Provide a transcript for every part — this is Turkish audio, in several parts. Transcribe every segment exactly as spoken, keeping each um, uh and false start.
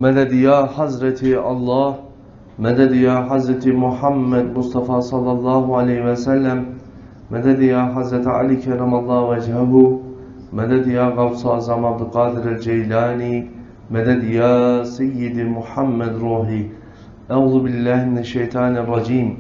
Meded ya Hazreti Allah, meded ya Hazreti Muhammed Mustafa sallallahu aleyhi ve sellem, meded ya Hazreti Ali keremallahu vecehu, meded ya Gavs-ı Azam Abdülkadir el-Ceylani, meded ya Seyyidi Muhammed Ruhi. Euzu billahi mineşşeytanirracim.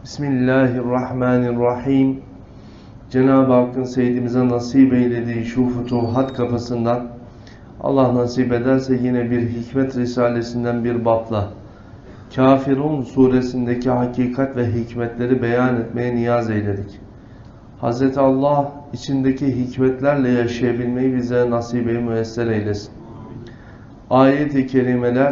Bismillahirrahmanirrahim. Cenab-ı Hakk'ın Seyyidimize nasip eylediği şu fütuhat kapısından, Allah nasip ederse yine bir hikmet risalesinden bir babla Kafirun suresindeki hakikat ve hikmetleri beyan etmeye niyaz eyledik. Hazreti Allah içindeki hikmetlerle yaşayabilmeyi bize nasip-i müyesser eylesin. Ayet-i kerimeler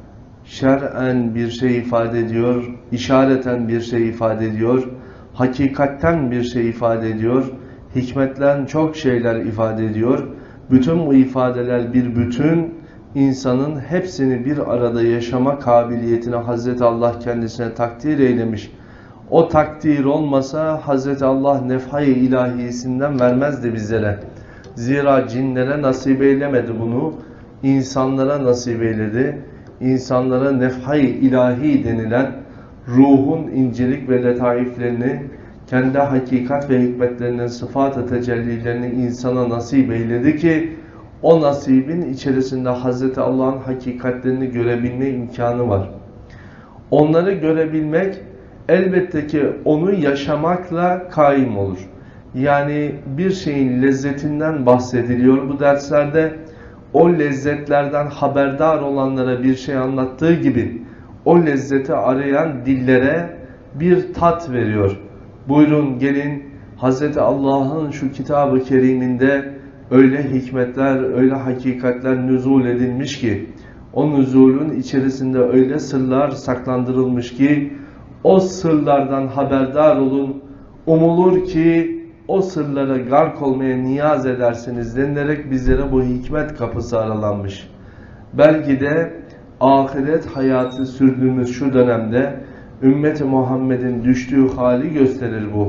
şer'en bir şey ifade ediyor, işareten bir şey ifade ediyor, hakikatten bir şey ifade ediyor, hikmetten çok şeyler ifade ediyor. Bütün bu ifadeler bir bütün, insanın hepsini bir arada yaşama kabiliyetine Hazreti Allah kendisine takdir eylemiş. O takdir olmasa Hazreti Allah nefhay-i ilahisinden vermezdi bizlere. Zira cinlere nasip eylemedi bunu, insanlara nasip eyledi. İnsanlara nefhay-i ilahi denilen ruhun incelik ve letaiflerini, kendi hakikat ve hikmetlerinin sıfat-ı tecellilerini insana nasip eyledi ki o nasibin içerisinde Hazreti Allah'ın hakikatlerini görebilme imkanı var. Onları görebilmek elbette ki onu yaşamakla kaim olur. Yani bir şeyin lezzetinden bahsediliyor bu derslerde. O lezzetlerden haberdar olanlara bir şey anlattığı gibi o lezzeti arayan dillere bir tat veriyor. Buyurun gelin Hazreti Allah'ın şu kitab-ı keriminde öyle hikmetler, öyle hakikatler nüzul edilmiş ki o nüzulün içerisinde öyle sırlar saklandırılmış ki o sırlardan haberdar olun. Umulur ki o sırlara gark olmaya niyaz edersiniz denilerek bizlere bu hikmet kapısı aralanmış. Belki de ahiret hayatı sürdüğümüz şu dönemde Ümmet-i Muhammed'in düştüğü hali gösterir bu.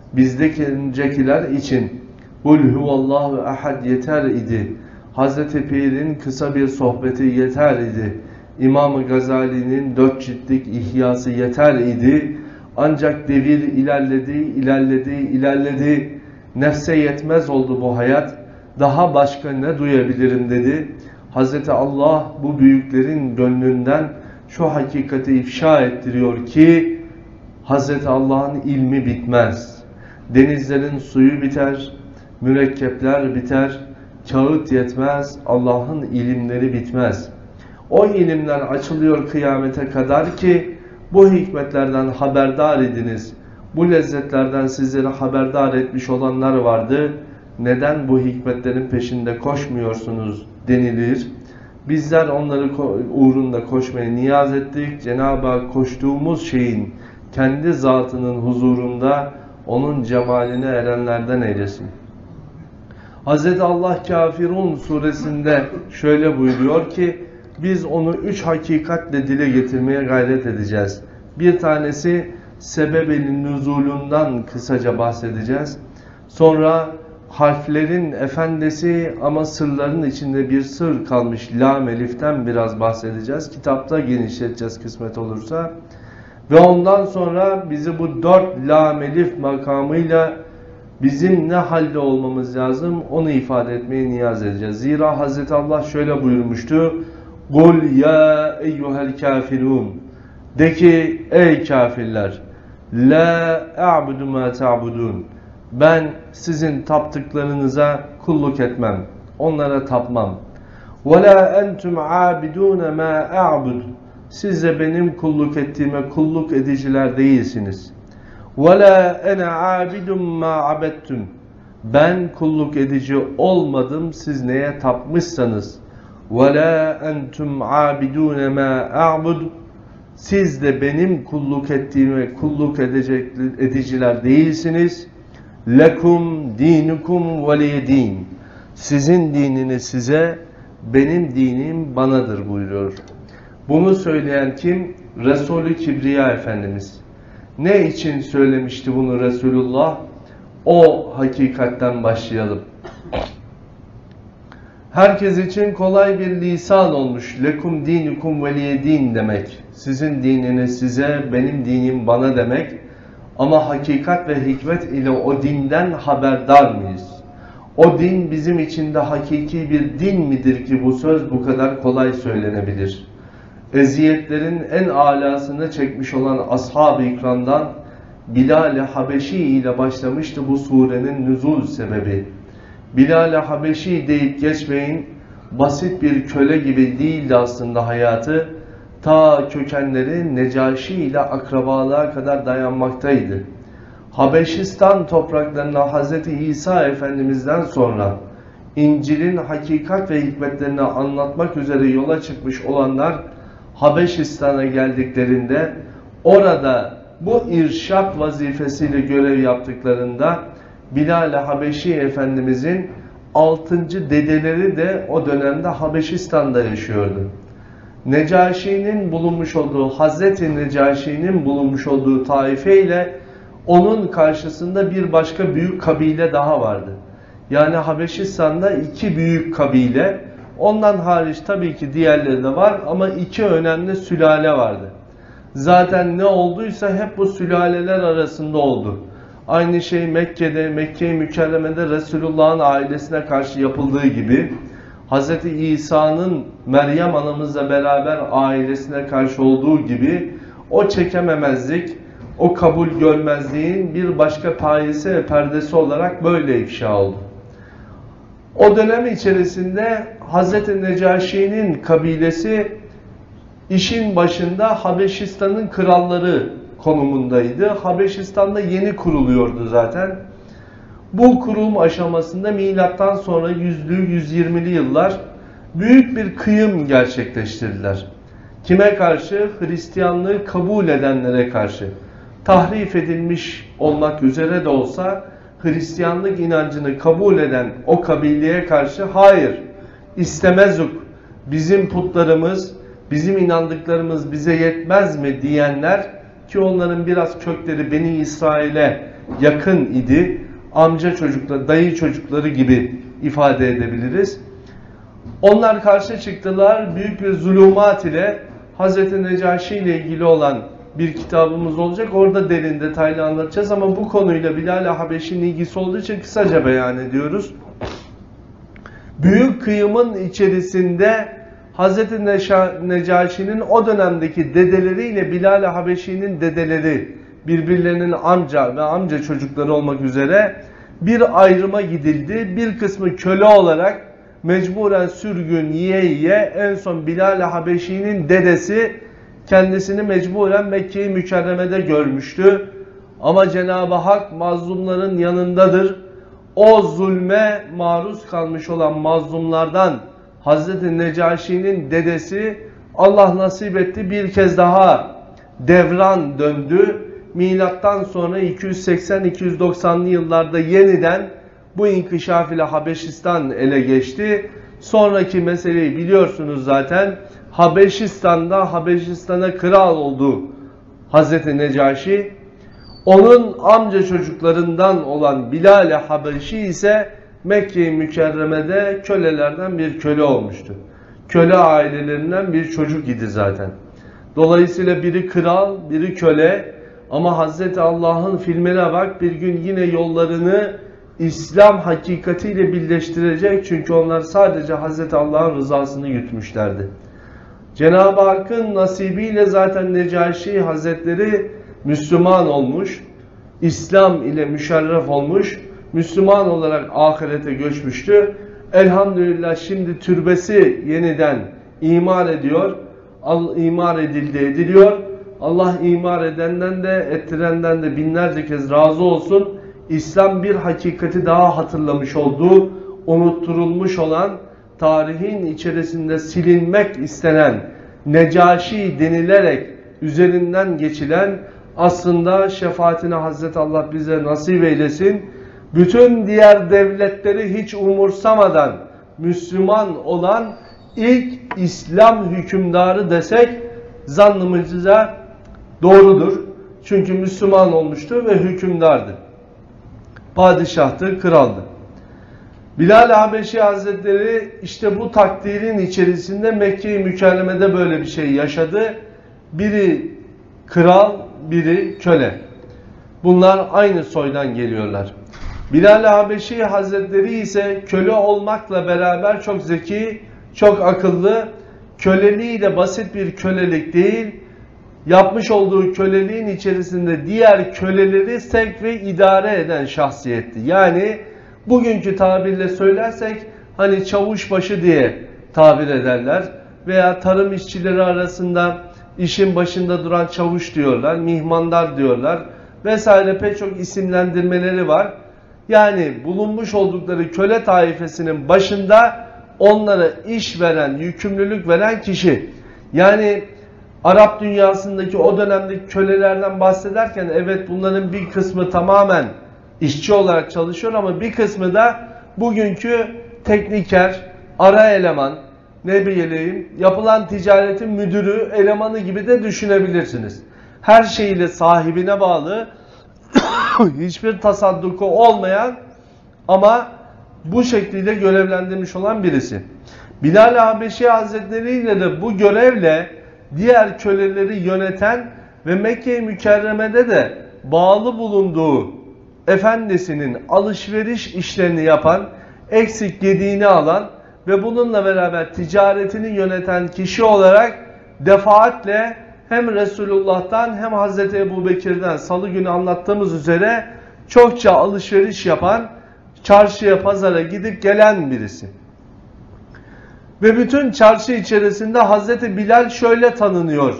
Bizdekiler için Kul huvallahu ehad yeter idi. Hazreti Pir'in kısa bir sohbeti yeter idi. İmam-ı Gazali'nin dört ciltlik ihyası yeter idi. Ancak devir ilerledi, ilerledi, ilerledi. Nefse yetmez oldu bu hayat. Daha başka ne duyabilirim dedi. Hazreti Allah bu büyüklerin gönlünden şu hakikati ifşa ettiriyor ki Hazreti Allah'ın ilmi bitmez. Denizlerin suyu biter, mürekkepler biter, kağıt yetmez, Allah'ın ilimleri bitmez. O ilimler açılıyor kıyamete kadar ki bu hikmetlerden haberdar ediniz. Bu lezzetlerden sizleri haberdar etmiş olanlar vardı. Neden bu hikmetlerin peşinde koşmuyorsunuz denilir. Bizler onları uğrunda koşmaya niyaz ettik. Cenab-ı Hak koştuğumuz şeyin kendi zatının huzurunda onun cemaline erenlerden eylesin. Hazreti Allah Kafirun suresinde şöyle buyuruyor ki biz onu üç hakikatle dile getirmeye gayret edeceğiz. Bir tanesi sebebin nüzulundan kısaca bahsedeceğiz. Sonra harflerin efendisi ama sırların içinde bir sır kalmış lam eliften biraz bahsedeceğiz. Kitapta genişleteceğiz kısmet olursa. Ve ondan sonra bizi bu dört lam elif makamıyla bizim ne halde olmamız lazım onu ifade etmeye niyaz edeceğiz. Zira Hazreti Allah şöyle buyurmuştu. Kul ya eyyuhel kafirun. De ki ey kafirler. La a'budu ma ta'budun. Ben sizin taptıklarınıza kulluk etmem. Onlara tapmam. وَلَا أَنْتُمْ عَابِدُونَ مَا أَعْبُدُ. Siz de benim kulluk ettiğime kulluk ediciler değilsiniz. وَلَا أَنَا عَابِدٌ مَا عَبَدْتُمْ. Ben kulluk edici olmadım, siz neye tapmışsanız. وَلَا أَنْتُمْ عَابِدُونَ مَا أَعْبُدُ. Siz de benim kulluk ettiğime kulluk edecek, ediciler değilsiniz. Lekum dinukum veliyedin. Sizin dininiz size, benim dinim banadır buyuruyor. Bunu söyleyen kim? Resulü Kibriya Efendimiz. Ne için söylemişti bunu Resulullah? O hakikatten başlayalım. Herkes için kolay bir lisan olmuş. Lekum dinukum veliye din demek. Sizin dininiz size, benim dinim bana demek. Ama hakikat ve hikmet ile o dinden haberdar mıyız? O din bizim için de hakiki bir din midir ki bu söz bu kadar kolay söylenebilir? Eziyetlerin en alasını çekmiş olan ashab-ı ikramdan Bilal-i Habeşi ile başlamıştı bu surenin nüzul sebebi. Bilal-i Habeşi deyip geçmeyin, basit bir köle gibi değildi aslında hayatı. Ta kökenleri Necaşi ile akrabalığa kadar dayanmaktaydı. Habeşistan topraklarına Hazreti İsa Efendimiz'den sonra İncil'in hakikat ve hikmetlerini anlatmak üzere yola çıkmış olanlar Habeşistan'a geldiklerinde orada bu irşad vazifesiyle görev yaptıklarında Bilal-i Habeşi Efendimizin altıncı dedeleri de o dönemde Habeşistan'da yaşıyordu. Necaşi'nin bulunmuş olduğu, Hazreti Necaşi'nin bulunmuş olduğu taife ile onun karşısında bir başka büyük kabile daha vardı. Yani Habeşistan'da iki büyük kabile, ondan hariç tabii ki diğerleri de var ama iki önemli sülale vardı. Zaten ne olduysa hep bu sülaleler arasında oldu. Aynı şey Mekke'de, Mekke-i Mükerreme'de Resulullah'ın ailesine karşı yapıldığı gibi Hz. İsa'nın Meryem anamızla beraber ailesine karşı olduğu gibi o çekememezlik, o kabul görmezliğin bir başka payesi ve perdesi olarak böyle ifşa oldu. O dönem içerisinde Hz. Necaşi'nin kabilesi işin başında Habeşistan'ın kralları konumundaydı. Habeşistan'da yeni kuruluyordu zaten. Bu kurulum aşamasında milattan sonra yüzlü, yüz yirmili yıllar büyük bir kıyım gerçekleştirdiler. Kime karşı? Hristiyanlığı kabul edenlere karşı. Tahrif edilmiş olmak üzere de olsa Hristiyanlık inancını kabul eden o kabileye karşı hayır, istemezuk, bizim putlarımız, bizim inandıklarımız bize yetmez mi diyenler ki onların biraz kökleri Beni İsrail'e yakın idi. Amca çocukları, dayı çocukları gibi ifade edebiliriz. Onlar karşı çıktılar. Büyük bir zulümat ile Hz. Necaşi ile ilgili olan bir kitabımız olacak. Orada derin detaylı anlatacağız ama bu konuyla Bilal-i Habeşi'nin ilgisi olduğu için kısaca beyan ediyoruz. Büyük kıyımın içerisinde Hz. Necaşi'nin o dönemdeki dedeleriyle Bilal-i Habeşi'nin dedeleri birbirlerinin amca ve amca çocukları olmak üzere bir ayrıma gidildi. Bir kısmı köle olarak mecburen sürgün yiye yiye en son Bilal-i Habeşi'nin dedesi kendisini mecburen Mekke-i Mükerreme'de görmüştü. Ama Cenab-ı Hak mazlumların yanındadır. O zulme maruz kalmış olan mazlumlardan Hazreti Necaşi'nin dedesi Allah nasip etti bir kez daha devran döndü. Milattan sonra iki yüz seksen iki yüz doksanlı yıllarda yeniden bu inkişaf ile Habeşistan ele geçti. Sonraki meseleyi biliyorsunuz zaten. Habeşistan'da Habeşistan'a kral oldu Hazreti Necaşi. Onun amca çocuklarından olan Bilal-i Habeşi ise Mekke-i Mükerreme'de kölelerden bir köle olmuştu. Köle ailelerinden bir çocuk idi zaten. Dolayısıyla biri kral, biri köle. Ama Hazreti Allah'ın filmine bak, bir gün yine yollarını İslam hakikatiyle birleştirecek. Çünkü onlar sadece Hazreti Allah'ın rızasını gütmüşlerdi. Cenab-ı Hakk'ın nasibiyle zaten Necaşi Hazretleri Müslüman olmuş. İslam ile müşerref olmuş. Müslüman olarak ahirete göçmüştü. Elhamdülillah şimdi türbesi yeniden imar ediyor. İmar edildi ediliyor. Allah imar edenden de ettirenden de binlerce kez razı olsun. İslam bir hakikati daha hatırlamış olduğu, unutturulmuş olan, tarihin içerisinde silinmek istenen, Necaşi denilerek üzerinden geçilen, aslında şefaatine Hazreti Allah bize nasip eylesin. Bütün diğer devletleri hiç umursamadan Müslüman olan ilk İslam hükümdarı desek zannımızca doğrudur. Çünkü Müslüman olmuştu ve hükümdardı. Padişahtı, kraldı. Bilal Habeşi Hazretleri işte bu takdirin içerisinde Mekke-i Mükerreme'de böyle bir şey yaşadı. Biri kral, biri köle. Bunlar aynı soydan geliyorlar. Bilal Habeşi Hazretleri ise köle olmakla beraber çok zeki, çok akıllı, köleliği de basit bir kölelik değil, yapmış olduğu köleliğin içerisinde diğer köleleri sevk ve idare eden şahsiyetti. Yani bugünkü tabirle söylersek hani çavuşbaşı diye tabir ederler veya tarım işçileri arasında işin başında duran çavuş diyorlar, mihmandar diyorlar vesaire, pek çok isimlendirmeleri var. Yani bulunmuş oldukları köle taifesinin başında onlara iş veren, yükümlülük veren kişi. Yani Arap dünyasındaki o dönemdeki kölelerden bahsederken evet bunların bir kısmı tamamen işçi olarak çalışıyor ama bir kısmı da bugünkü tekniker, ara eleman, ne bileyim yapılan ticaretin müdürü, elemanı gibi de düşünebilirsiniz. Her şeyiyle sahibine bağlı, hiçbir tasadduku olmayan ama bu şekliyle görevlendirmiş olan birisi. Bilal Habeşi Hazretleri ile de bu görevle diğer köleleri yöneten ve Mekke-i Mükerreme'de de bağlı bulunduğu efendisinin alışveriş işlerini yapan, eksik gediğini alan ve bununla beraber ticaretini yöneten kişi olarak defaatle hem Resulullah'tan hem Hazreti Ebubekir'den salı günü anlattığımız üzere çokça alışveriş yapan, çarşıya pazara gidip gelen birisi. Ve bütün çarşı içerisinde Hazreti Bilal şöyle tanınıyor.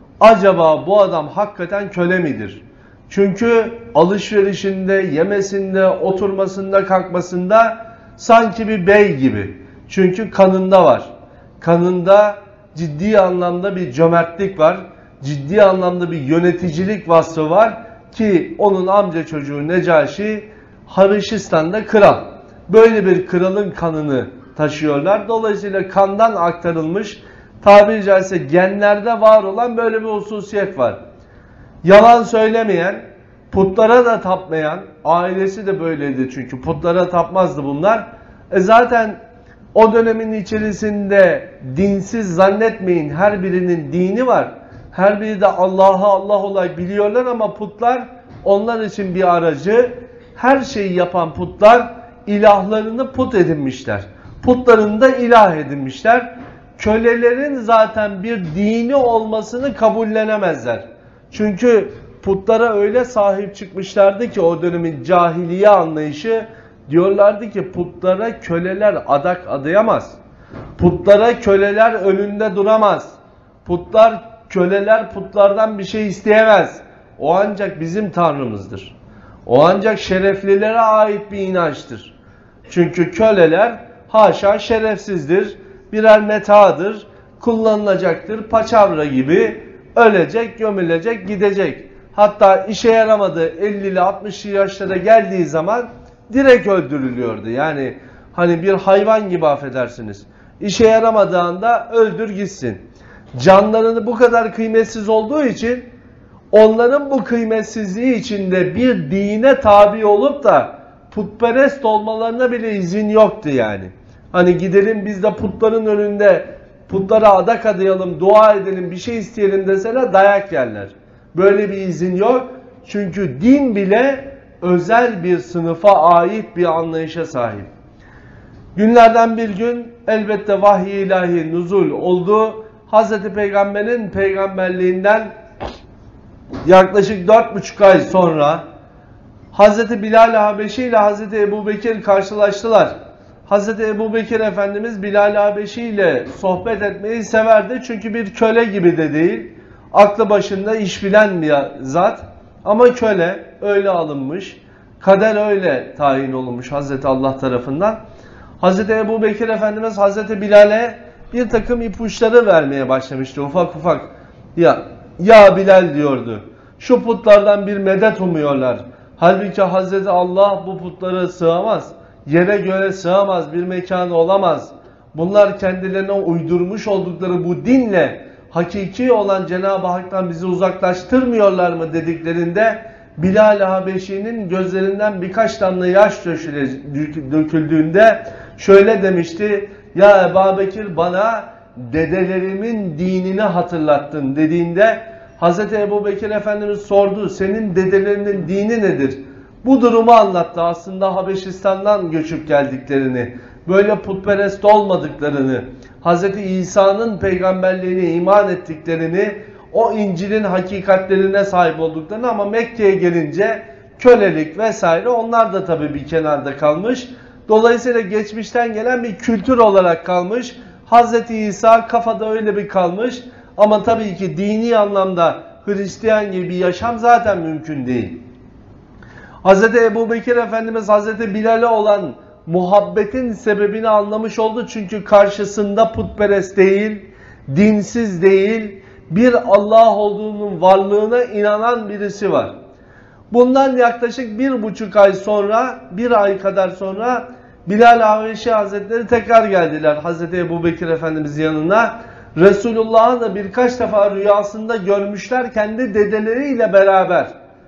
Acaba bu adam hakikaten köle midir? Çünkü alışverişinde, yemesinde, oturmasında, kalkmasında sanki bir bey gibi. Çünkü kanında var. Kanında ciddi anlamda bir cömertlik var. Ciddi anlamda bir yöneticilik vasfı var ki onun amca çocuğu Necaşi Habeşistan'da kral. Böyle bir kralın kanını taşıyorlar. Dolayısıyla kandan aktarılmış, tabiri caizse genlerde var olan böyle bir hususiyet var. Yalan söylemeyen, putlara da tapmayan, ailesi de böyleydi çünkü putlara tapmazdı bunlar. E zaten o dönemin içerisinde dinsiz zannetmeyin, her birinin dini var. Her biri de Allah'ı Allah olarak biliyorlar ama putlar onlar için bir aracı. Her şeyi yapan putlar ilahlarını put edinmişler. Putlarını da ilah edinmişler. Kölelerin zaten bir dini olmasını kabullenemezler. Çünkü putlara öyle sahip çıkmışlardı ki o dönemin cahiliye anlayışı, diyorlardı ki putlara köleler adak adayamaz. Putlara köleler önünde duramaz. Putlar, köleler putlardan bir şey isteyemez. O ancak bizim tanrımızdır. O ancak şereflilere ait bir inançtır. Çünkü köleler haşa şerefsizdir, birer metadır, kullanılacaktır, paçavra gibi ölecek, gömülecek, gidecek. Hatta işe yaramadığı ellili altmışlı yaşlara geldiği zaman direkt öldürülüyordu. Yani hani bir hayvan gibi affedersiniz. İşe yaramadığında öldür gitsin. Canlarını bu kadar kıymetsiz olduğu için onların bu kıymetsizliği içinde bir dine tabi olup da putperest olmalarına bile izin yoktu yani. Hani gidelim biz de putların önünde putlara adak adayalım, dua edelim, bir şey isteyelim deseler dayak yerler. Böyle bir izin yok. Çünkü din bile özel bir sınıfa ait bir anlayışa sahip. Günlerden bir gün elbette vahiy ilahi nuzul oldu. Hazreti Peygamber'in peygamberliğinden yaklaşık dört buçuk ay sonra Hazreti Bilal Habeşi ile Hazreti Ebubekir karşılaştılar. Hazreti Ebubekir Efendimiz Bilal Habeşi ile sohbet etmeyi severdi. Çünkü bir köle gibi de değil. Aklı başında iş bilen bir zat. Ama köle öyle alınmış. Kader öyle tayin olunmuş Hazreti Allah tarafından. Hazreti Ebubekir Efendimiz Hazreti Bilal'e bir takım ipuçları vermeye başlamıştı ufak ufak. Ya, ya Bilal diyordu. Şu putlardan bir medet umuyorlar. Halbuki Hazreti Allah bu putlara sığamaz. Yere göre sığamaz, bir mekanı olamaz. Bunlar kendilerine uydurmuş oldukları bu dinle hakiki olan Cenab-ı Hak'tan bizi uzaklaştırmıyorlar mı dediklerinde Bilal-i Habeşi'nin gözlerinden birkaç damla yaş döküldüğünde şöyle demişti: ya Ebu Bekir, bana dedelerimin dinini hatırlattın dediğinde Hazreti Ebu Bekir Efendimiz sordu, senin dedelerinin dini nedir? Bu durumu anlattı. Aslında Habeşistan'dan göçüp geldiklerini, böyle putperest olmadıklarını, Hazreti İsa'nın peygamberliğine iman ettiklerini, o İncil'in hakikatlerine sahip olduklarını, ama Mekke'ye gelince kölelik vesaire, onlar da tabii bir kenarda kalmış. Dolayısıyla geçmişten gelen bir kültür olarak kalmış. Hazreti İsa kafada öyle bir kalmış. Ama tabii ki dini anlamda Hristiyan gibi bir yaşam zaten mümkün değil. Hazreti Ebu Bekir Efendimiz Hazreti Bilal'e olan muhabbetin sebebini anlamış oldu. Çünkü karşısında putperest değil, dinsiz değil, bir Allah olduğunun varlığına inanan birisi var. Bundan yaklaşık bir buçuk ay sonra, bir ay kadar sonra Bilal Habeşi Hazretleri tekrar geldiler Hazreti Ebu Bekir Efendimiz'in yanına. Resulullah'ı da birkaç defa rüyasında görmüşler kendi dedeleriyle beraber.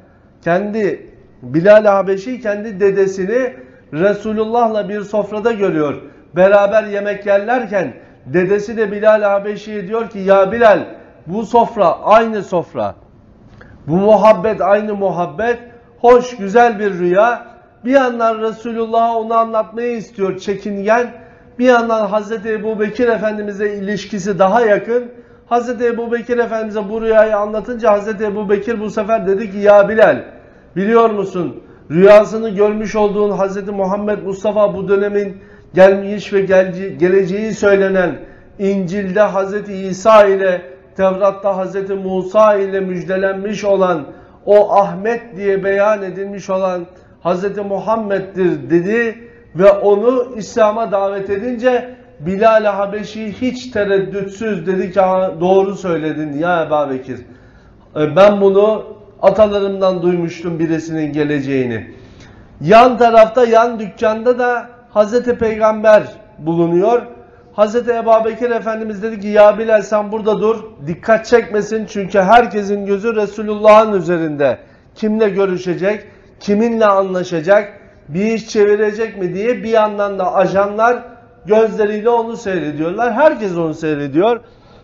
Kendi Bilal Habeşi kendi dedesini Resulullah'la bir sofrada görüyor. Beraber yemek yerlerken dedesi de Bilal Habeşi'ye diyor ki, ya Bilal, bu sofra aynı sofra. Bu muhabbet aynı muhabbet. Hoş, güzel bir rüya. Bir yandan Resulullah'a onu anlatmayı istiyor, çekingen. Bir yandan Hazreti Ebu Bekir Efendimiz'e ilişkisi daha yakın. Hazreti Ebu Bekir Efendimiz'e bu rüyayı anlatınca Hazreti Ebu Bekir bu sefer dedi ki, ya Bilal, biliyor musun rüyasını görmüş olduğun Hazreti Muhammed Mustafa, bu dönemin gelmiş ve geleceği söylenen İncil'de Hazreti İsa ile, Tevrat'ta Hazreti Musa ile müjdelenmiş olan, o Ahmet diye beyan edilmiş olan Hazreti Muhammed'dir dedi ve onu İslam'a davet edince Bilal-i Habeşi hiç tereddütsüz dedi ki, doğru söyledin ya Ebu Bekir. Ben bunu atalarımdan duymuştum birisinin geleceğini. Yan tarafta, yan dükkanda da Hazreti Peygamber bulunuyor. Hazreti Ebu Bekir Efendimiz dedi ki, ya Bilal sen burada dur, dikkat çekmesin, çünkü herkesin gözü Resulullah'ın üzerinde. Kimle görüşecek, kiminle anlaşacak, bir iş çevirecek mi diye bir yandan da ajanlar gözleriyle onu seyrediyorlar. Herkes onu seyrediyor.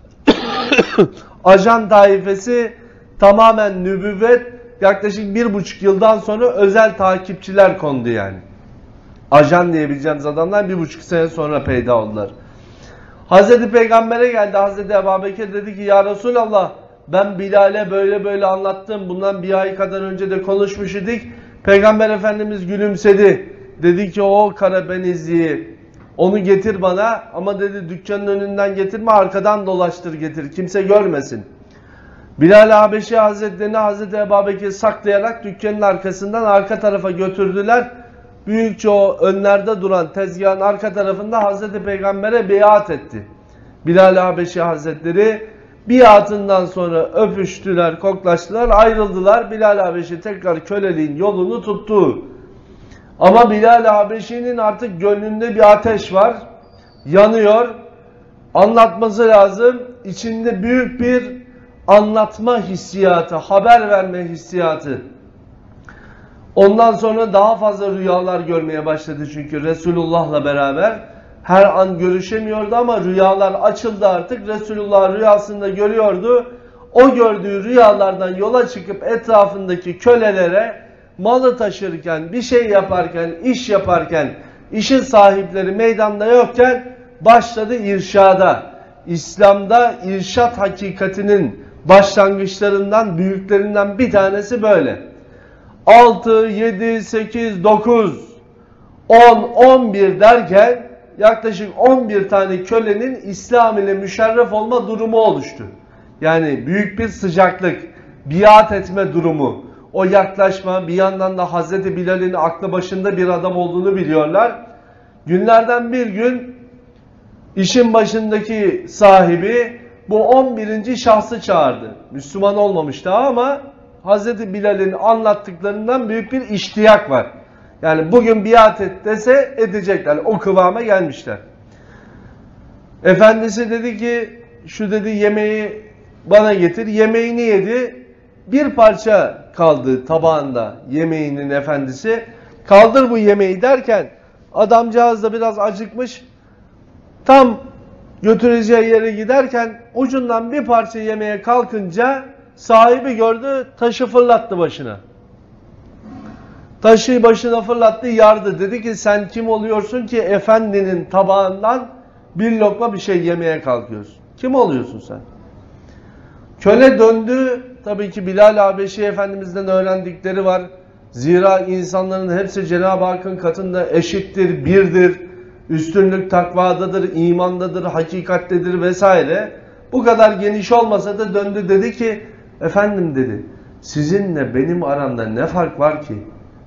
Ajan taifesi tamamen nübüvvet, yaklaşık bir buçuk yıldan sonra özel takipçiler kondu yani. Ajan diyebileceğimiz adamlar bir buçuk sene sonra peyda oldular. Hazreti Peygamber'e geldi Hazreti Ebu Bekir, dedi ki, ya Resulallah, ben Bilal'e böyle böyle anlattım. Bundan bir ay kadar önce de konuşmuş idik. Peygamber Efendimiz gülümsedi. Dedi ki, o Karabenizli'yi onu getir bana, ama dedi dükkanın önünden getirme, arkadan dolaştır getir, kimse görmesin. Bilal Habeşi Hazretlerini Hazreti Ebu Bekir saklayarak dükkanın arkasından arka tarafa götürdüler. Büyükçe o önlerde duran tezgahın arka tarafında Hazreti Peygamber'e beyat etti. Bilal Habeşi Hazretleri biatından sonra öpüştüler, koklaştılar, ayrıldılar. Bilal Habeşi tekrar köleliğin yolunu tuttu. Ama Bilal Habeşi'nin artık gönlünde bir ateş var. Yanıyor. Anlatması lazım. İçinde büyük bir anlatma hissiyatı, haber verme hissiyatı. Ondan sonra daha fazla rüyalar görmeye başladı, çünkü Resulullah'la beraber her an görüşemiyordu ama rüyalar açıldı artık. Resulullah rüyasında görüyordu. O gördüğü rüyalardan yola çıkıp etrafındaki kölelere malı taşırken, bir şey yaparken, iş yaparken, işin sahipleri meydanda yokken başladı irşada. İslam'da irşat hakikatinin başlangıçlarından, büyüklerinden bir tanesi böyle. altı, yedi, sekiz, dokuz, on, on bir derken yaklaşık on bir tane kölenin İslam ile müşerref olma durumu oluştu. Yani büyük bir sıcaklık, biat etme durumu, o yaklaşma, bir yandan da Hazreti Bilal'in aklı başında bir adam olduğunu biliyorlar. Günlerden bir gün işin başındaki sahibi bu on birinci şahsı çağırdı. Müslüman olmamış daha ama Hazreti Bilal'in anlattıklarından büyük bir iştiyak var. Yani bugün biat et dese edecekler. O kıvama gelmişler. Efendisi dedi ki, şu dedi yemeği bana getir. Yemeğini yedi. bir parça kaldı tabağında yemeğinin efendisi. Kaldır bu yemeği derken adamcağız da biraz acıkmış. Tam götüreceği yere giderken ucundan bir parça yemeye kalkınca sahibi gördü, taşı fırlattı başına. Taşı başına fırlattı, yardı. Dedi ki sen kim oluyorsun ki efendinin tabağından bir lokma bir şey yemeye kalkıyorsun? Kim oluyorsun sen? Köle döndü. Tabii ki Bilal Habeşi Efendimiz'den öğrendikleri var. Zira insanların hepsi Cenab-ı Hakk'ın katında eşittir, birdir. Üstünlük takvadadır, imandadır, hakikattedir vesaire. Bu kadar geniş olmasa da döndü, dedi ki efendim dedi, sizinle benim aramda ne fark var ki?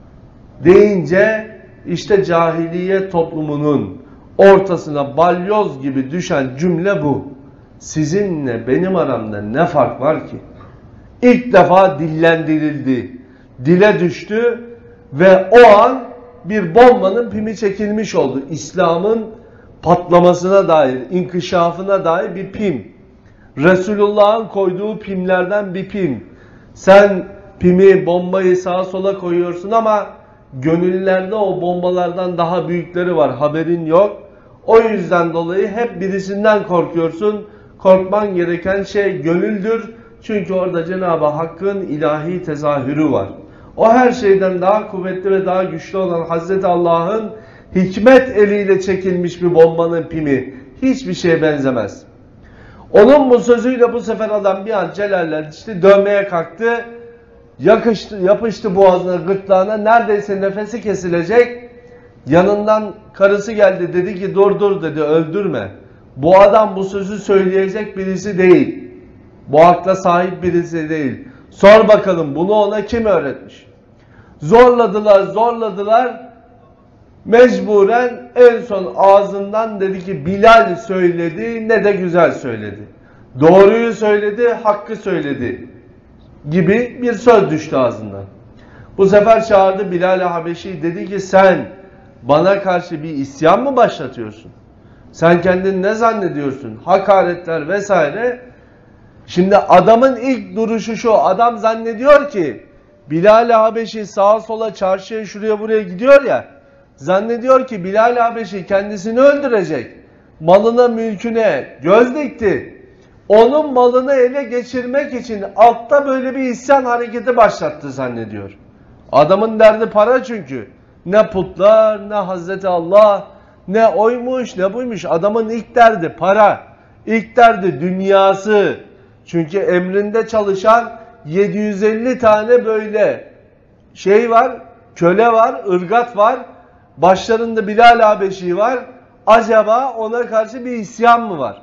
Deyince işte cahiliye toplumunun ortasına balyoz gibi düşen cümle bu. Sizinle benim aramda ne fark var ki? İlk defa dillendirildi, dile düştü ve o an bir bombanın pimi çekilmiş oldu. İslam'ın patlamasına dair, inkişafına dair bir pim. Resulullah'ın koyduğu pimlerden bir pim. Sen pimi, bombayı sağa sola koyuyorsun ama gönüllerde o bombalardan daha büyükleri var, haberin yok. O yüzden dolayı hep birisinden korkuyorsun. Korkman gereken şey gönüldür. Çünkü orada Cenab-ı Hakk'ın ilahi tezahürü var. O her şeyden daha kuvvetli ve daha güçlü olan Hazreti Allah'ın hikmet eliyle çekilmiş bir bombanın pimi hiçbir şeye benzemez. Onun bu sözüyle bu sefer adam bir an celallendi, dönmeye kalktı. Yakıştı, yapıştı boğazına, gırtlağına, neredeyse nefesi kesilecek. Yanından karısı geldi, dedi ki dur dur dedi, öldürme. Bu adam bu sözü söyleyecek birisi değil. Bu akla sahip birisi değil. Sor bakalım bunu ona kim öğretmiş? Zorladılar, zorladılar. Mecburen en son ağzından dedi ki Bilal söyledi, ne de güzel söyledi. Doğruyu söyledi, hakkı söyledi gibi bir söz düştü ağzından. Bu sefer çağırdı Bilal-i Habeşi, dedi ki sen bana karşı bir isyan mı başlatıyorsun? Sen kendini ne zannediyorsun? Hakaretler vesaire. Şimdi adamın ilk duruşu şu, adam zannediyor ki Bilal-i Habeşi sağa sola çarşıya şuraya buraya gidiyor ya, zannediyor ki Bilal-i Habeşi kendisini öldürecek, malına mülküne göz dikti, onun malını ele geçirmek için altta böyle bir isyan hareketi başlattı zannediyor. Adamın derdi para çünkü. Ne putlar, ne Hazreti Allah, ne oymuş, ne buymuş. Adamın ilk derdi para, ilk derdi dünyası. Çünkü emrinde çalışan yedi yüz elli tane böyle şey var, köle var, ırgat var. Başlarında Bilal Habeşi var. Acaba ona karşı bir isyan mı var?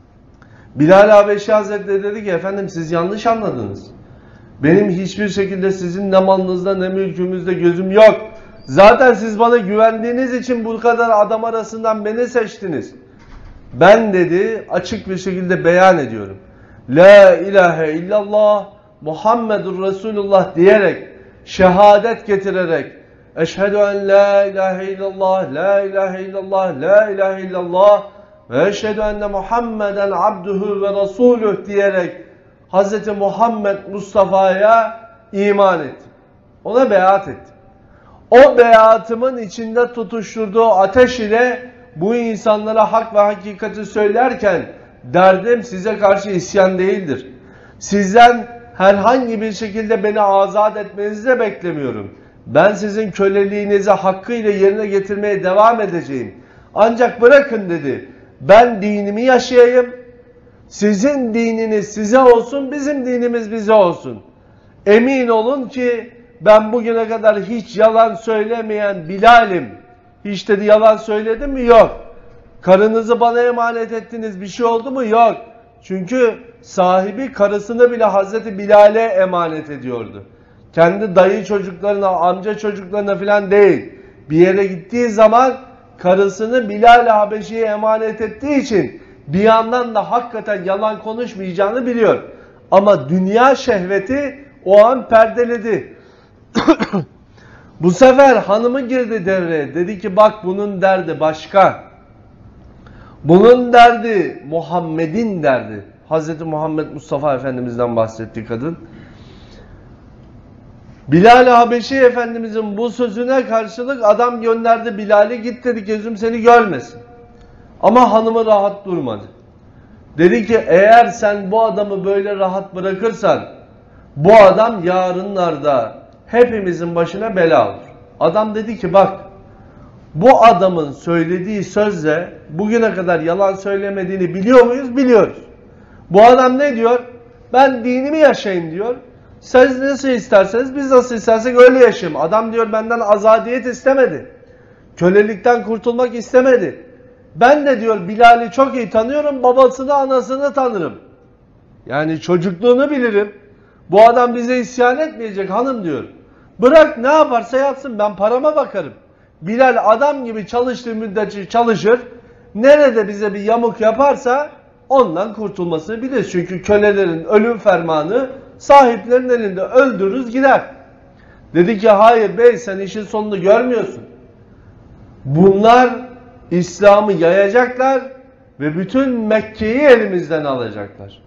Bilal Habeşi Hazretleri dedi ki efendim siz yanlış anladınız. Benim hiçbir şekilde sizin ne malınızda ne mülkümüzde gözüm yok. Zaten siz bana güvendiğiniz için bu kadar adam arasından beni seçtiniz. Ben dedi açık bir şekilde beyan ediyorum. La ilahe illallah Muhammedur Resulullah diyerek, şehadet getirerek, eşhedü en la ilahe illallah, la ilahe illallah, la ilahe illallah ve eşhedü enne Muhammeden abduhu ve resuluh diyerek Hz. Muhammed Mustafa'ya iman ettim. Ona beyat ettim. O beyatımın içinde tutuşturduğu ateş ile bu insanlara hak ve hakikati söylerken derdim size karşı isyan değildir. Sizden herhangi bir şekilde beni azat etmenizi de beklemiyorum. Ben sizin köleliğinizi hakkıyla yerine getirmeye devam edeceğim. Ancak bırakın dedi, ben dinimi yaşayayım. Sizin dininiz size olsun, bizim dinimiz bize olsun. Emin olun ki ben bugüne kadar hiç yalan söylemeyen Bilal'im. Hiç dedi yalan söyledim mi? Yok. Karınızı bana emanet ettiniz, bir şey oldu mu? Yok. Çünkü sahibi karısını bile Hazreti Bilal'e emanet ediyordu. Kendi dayı çocuklarına, amca çocuklarına falan değil. Bir yere gittiği zaman karısını Bilal-i Habeşi'ye emanet ettiği için bir yandan da hakikaten yalan konuşmayacağını biliyor. Ama dünya şehveti o an perdeledi. Bu sefer hanımı girdi devreye. Dedi ki bak bunun derdi başka. Bunun derdi Muhammed'in derdi. Hazreti Muhammed Mustafa Efendimiz'den bahsetti kadın. Bilal-i Habeşi Efendimizin bu sözüne karşılık adam gönderdi Bilal'i, git dedi gözüm seni görmesin. Ama hanımı rahat durmadı. Dedi ki eğer sen bu adamı böyle rahat bırakırsan bu adam yarınlarda hepimizin başına bela olur. Adam dedi ki bak bu adamın söylediği sözle bugüne kadar yalan söylemediğini biliyor muyuz? Biliyoruz. Bu adam ne diyor? Ben dinimi yaşayayım diyor. Siz nasıl isterseniz biz nasıl istersek öyle yaşayayım. Adam diyor benden azadiyet istemedi. Kölelikten kurtulmak istemedi. Ben de diyor Bilal'i çok iyi tanıyorum. Babasını anasını tanırım. Yani çocukluğunu bilirim. Bu adam bize isyan etmeyecek hanım diyor. Bırak ne yaparsa yapsın ben parama bakarım. Bilal adam gibi çalıştığı müddetçe çalışır. Nerede bize bir yamuk yaparsa ondan kurtulmasını bilir. Çünkü kölelerin ölüm fermanı sahiplerin elinde, öldürürüz gider. Dedi ki hayır bey sen işin sonunu görmüyorsun. Bunlar İslam'ı yayacaklar ve bütün Mekke'yi elimizden alacaklar.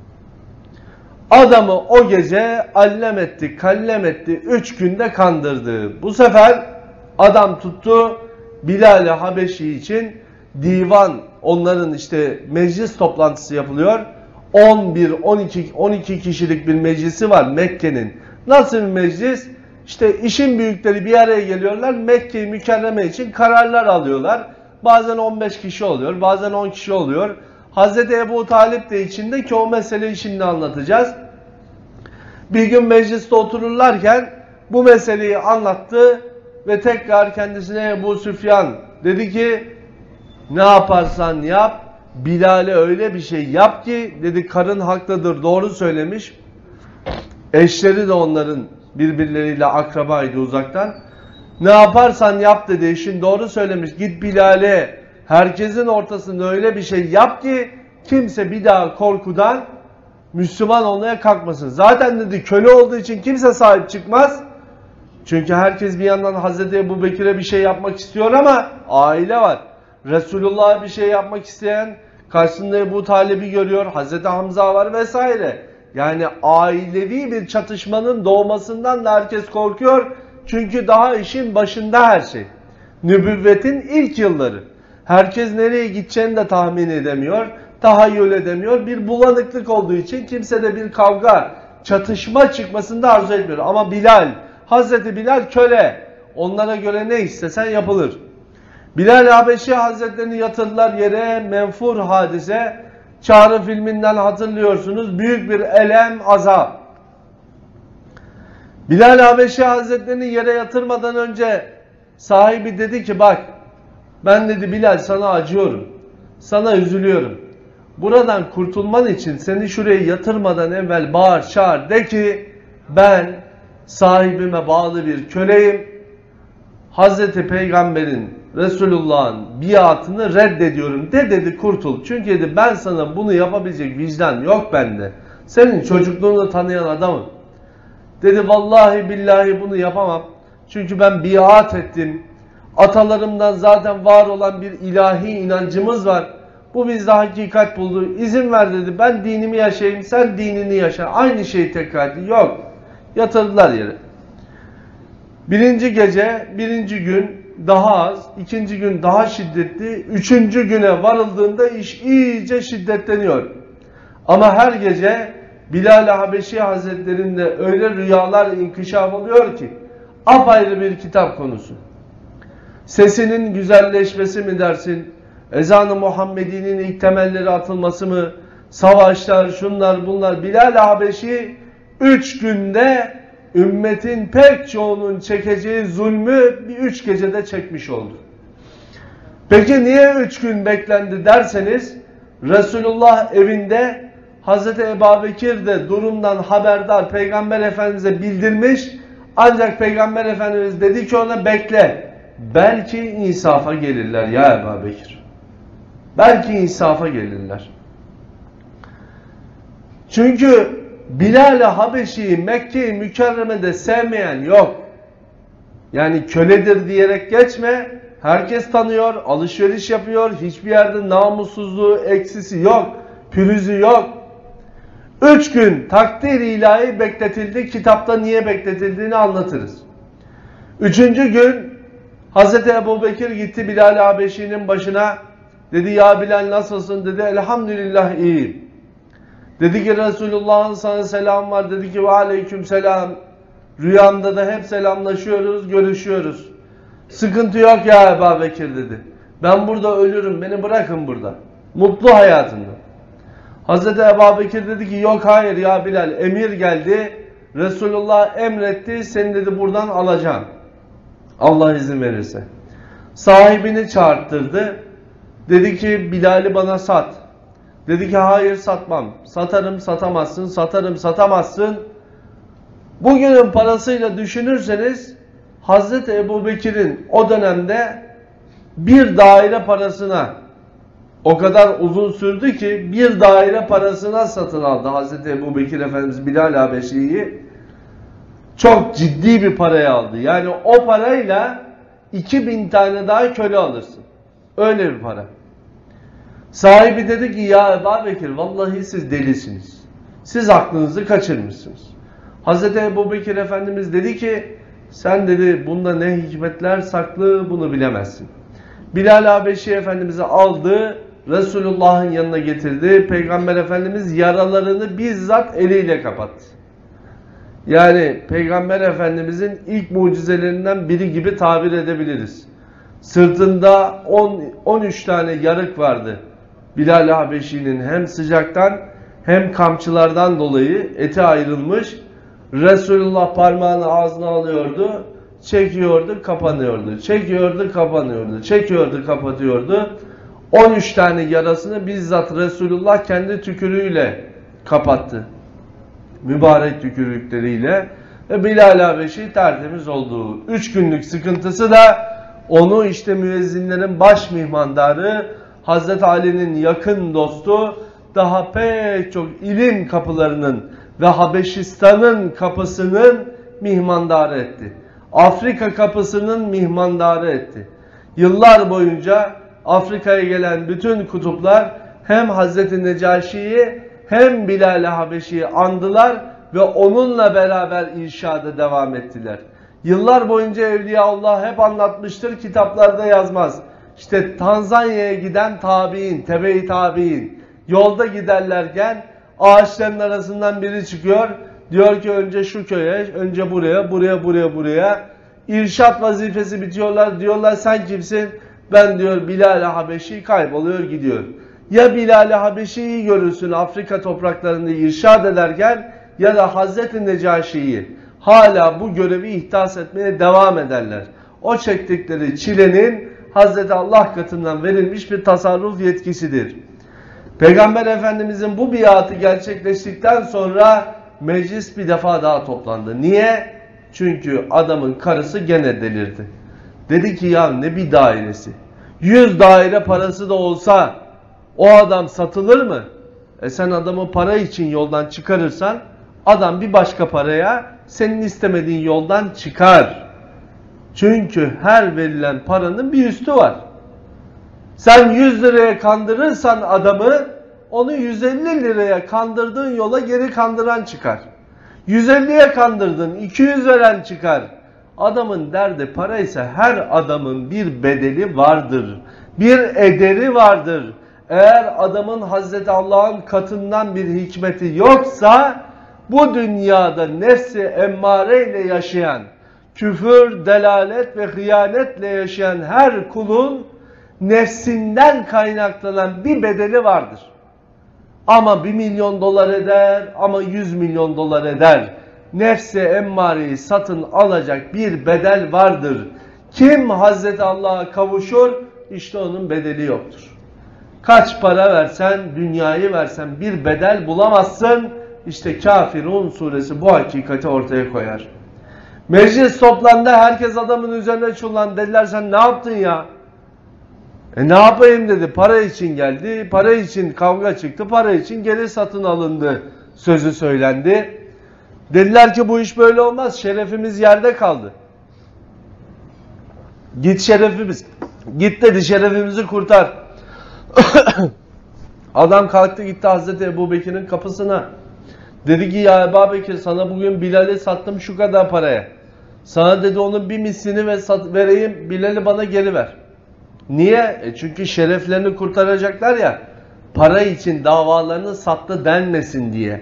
Adamı o gece allem etti, kallem etti, üç günde kandırdı. Bu sefer adam tuttu Bilal-i Habeşi için divan, onların işte meclis toplantısı yapılıyor. on bir on iki on iki kişilik bir meclisi var Mekke'nin. Nasıl bir meclis? İşte işin büyükleri bir araya geliyorlar. Mekke-i Mükerreme için kararlar alıyorlar. Bazen on beş kişi oluyor, bazen on kişi oluyor. Hazreti Ebu Talip de içinde ki o meseleyi şimdi anlatacağız. Bir gün mecliste otururlarken bu meseleyi anlattı ve tekrar kendisine Ebu Süfyan dedi ki ne yaparsan yap Bilal'e öyle bir şey yap ki dedi karın haklıdır, doğru söylemiş. Eşleri de onların birbirleriyle akrabaydı uzaktan. Ne yaparsan yap dedi, eşin doğru söylemiş. Git Bilal'e herkesin ortasında öyle bir şey yap ki kimse bir daha korkudan Müslüman olmaya kalkmasın. Zaten dedi köle olduğu için kimse sahip çıkmaz. Çünkü herkes bir yandan Hazreti Ebu Bekir'e bir şey yapmak istiyor ama aile var. Resulullah'a bir şey yapmak isteyen karşısında Ebu Talib'i görüyor. Hazreti Hamza var vesaire. Yani ailevi bir çatışmanın doğmasından da herkes korkuyor. Çünkü daha işin başında her şey. Nübüvvetin ilk yılları. Herkes nereye gideceğini de tahmin edemiyor. Tahayyül edemiyor. Bir bulanıklık olduğu için kimse de bir kavga, çatışma çıkmasını da arzu etmiyor. Ama Bilal, Hazreti Bilal köle. Onlara göre ne istesen yapılır. Bilal-i Habeşi Hazretlerini yatırdılar yere, menfur hadise. Çağrı filminden hatırlıyorsunuz. Büyük bir elem, azap. Bilal-i Habeşi Hazretlerini yere yatırmadan önce sahibi dedi ki bak ben dedi Bilal sana acıyorum. Sana üzülüyorum. Buradan kurtulman için seni şuraya yatırmadan evvel bağır çağır de ki ben sahibime bağlı bir köleyim. Hazreti Peygamber'in Resulullah'ın biatını reddediyorum de dedi kurtul. Çünkü dedi ben sana bunu yapabilecek vicdan yok bende. Senin çocukluğunu tanıyan adamım. Dedi vallahi billahi bunu yapamam. Çünkü ben biat ettim. Atalarımdan zaten var olan bir ilahi inancımız var. Bu bizde hakikat buldu. İzin ver dedi. Ben dinimi yaşayayım, sen dinini yaşa. Aynı şeyi tekrar etti. Yok. Yatırdılar yere. Birinci gece, birinci gün daha az, ikinci gün daha şiddetli, üçüncü güne varıldığında iş iyice şiddetleniyor. Ama her gece Bilal-i Habeşi Hazretlerinde öyle rüyalar inkişaf oluyor ki apayrı bir kitap konusu. Sesinin güzelleşmesi mi dersin? Ezan-ı Muhammedi'nin ilk temelleri atılması mı? Savaşlar, şunlar bunlar. Bilal-i Habeşi üç günde ümmetin pek çoğunun çekeceği zulmü bir üç gecede çekmiş oldu. Peki niye üç gün beklendi derseniz Resulullah evinde Hazreti Ebubekir de durumdan haberdar Peygamber Efendimiz'e bildirmiş. Ancak Peygamber Efendimiz dedi ki ona bekle. Belki insafa gelirler ya Ebubekir. Belki insafa gelirler. Çünkü Bilal-i Habeşi'yi Mekke-i Mükerreme'de sevmeyen yok. Yani köledir diyerek geçme. Herkes tanıyor, alışveriş yapıyor. Hiçbir yerde namussuzluğu, eksisi yok, pürüzü yok. Üç gün takdir ilahi bekletildi. Kitapta niye bekletildiğini anlatırız. Üçüncü gün Hazreti Ebubekir gitti Bilal Habeşi'nin başına. Dedi ya Bilal nasılsın? Dedi elhamdülillah iyiyim. Dedi ki Resulullah'ın sana selam var. Dedi ki ve aleyküm selam. Rüyamda da hep selamlaşıyoruz, görüşüyoruz. Sıkıntı yok ya Ebubekir dedi. Ben burada ölürüm, beni bırakın burada. Mutlu hayatında. Hazreti Ebubekir dedi ki yok hayır ya Bilal, emir geldi. Resulullah emretti, seni dedi buradan alacağım. Allah izin verirse. Sahibini çağırttırdı. Dedi ki Bilal'i bana sat. Dedi ki hayır satmam. Satarım satamazsın, satarım satamazsın. Bugünün parasıyla düşünürseniz Hazreti Ebubekir'in o dönemde bir daire parasına, o kadar uzun sürdü ki bir daire parasına satın aldı Hazreti Ebubekir Efendimiz Bilal Habeşi'yi. Çok ciddi bir paraya aldı. Yani o parayla iki bin tane daha köle alırsın. Öyle bir para. Sahibi dedi ki ya Ebubekir vallahi siz delisiniz. Siz aklınızı kaçırmışsınız. Hazreti Ebubekir Efendimiz dedi ki sen dedi bunda ne hikmetler saklı bunu bilemezsin. Bilal Habeşi Efendimiz'i aldı, Resulullah'ın yanına getirdi. Peygamber Efendimiz yaralarını bizzat eliyle kapattı. Yani Peygamber Efendimiz'in ilk mucizelerinden biri gibi tabir edebiliriz. Sırtında on on üç tane yarık vardı. Bilal Habeşi'nin hem sıcaktan hem kamçılardan dolayı eti ayrılmış. Resulullah parmağını ağzına alıyordu, çekiyordu, kapanıyordu. Çekiyordu, kapanıyordu. Çekiyordu, kapatıyordu. on üç tane yarasını bizzat Resulullah kendi tükürüğüyle kapattı. Mübarek tükürükleriyle. Ve Bilal Habeşi tertemiz oldu. üç günlük sıkıntısı da onu işte müezzinlerin baş mihmandarı, Hazreti Ali'nin yakın dostu, daha pek çok ilim kapılarının ve Habeşistan'ın kapısının mihmandarı etti. Afrika kapısının mihmandarı etti. Yıllar boyunca Afrika'ya gelen bütün kutuplar hem Hazreti Necaşi'yi hem Bilal-i Habeşi'yi andılar ve onunla beraber irşada devam ettiler. Yıllar boyunca Evliyaullah hep anlatmıştır, kitaplarda yazmaz. İşte Tanzanya'ya giden tabi'in, tebe-i tabi'in yolda giderlerken ağaçların arasından biri çıkıyor. Diyor ki önce şu köye, önce buraya, buraya, buraya, buraya. İrşat vazifesi bitiyorlar. Diyorlar sen kimsin? Ben diyor Bilal-i Habeşi, kayboluyor gidiyor. Ya Bilal-i Habeşi'yi görürsün Afrika topraklarında irşad ederken ya da Hazreti Necaşi'yi hala bu görevi ihdas etmeye devam ederler. O çektikleri çilenin Hazreti Allah katından verilmiş bir tasarruf yetkisidir. Peygamber Efendimizin bu biatı gerçekleştikten sonra meclis bir defa daha toplandı. Niye? Çünkü adamın karısı gene delirdi. Dedi ki ya ne bir dairesi? Yüz daire parası da olsa o adam satılır mı? E sen adamı para için yoldan çıkarırsan adam bir başka paraya senin istemediğin yoldan çıkar. Çünkü her verilen paranın bir üstü var. Sen yüz liraya kandırırsan adamı, onu yüz elli liraya kandırdığın yola geri kandıran çıkar. yüz elliye kandırdın, iki yüz veren çıkar. Adamın derdi para ise her adamın bir bedeli vardır. Bir ederi vardır. Eğer adamın Hazreti Allah'ın katından bir hikmeti yoksa bu dünyada nefsi emmareyle yaşayan, küfür, delalet ve hıyanetle yaşayan her kulun nefsinden kaynaklanan bir bedeli vardır. Ama bir milyon dolar eder, ama yüz milyon dolar eder. Nefsi emmareyi satın alacak bir bedel vardır. Kim Hazreti Allah'a kavuşur, işte onun bedeli yoktur. Kaç para versen, dünyayı versen bir bedel bulamazsın. İşte Kafirun suresi bu hakikati ortaya koyar. Meclis toplandı, herkes adamın üzerine çullandı. Dediler sen ne yaptın ya? E ne yapayım dedi, para için geldi, para için kavga çıktı, para için geri satın alındı sözü söylendi. Dediler ki bu iş böyle olmaz, şerefimiz yerde kaldı. Git şerefimiz, git dedi şerefimizi kurtar. Adam kalktı gitti Hazreti Ebubekir'in kapısına. Dedi ki ya Ebu Bekir, sana bugün Bilal'i sattım şu kadar paraya. Sana dedi onun bir mislini ve sat, vereyim, Bilal'i bana geri ver. Niye? E çünkü şereflerini kurtaracaklar ya. Para için davalarını sattı denmesin diye.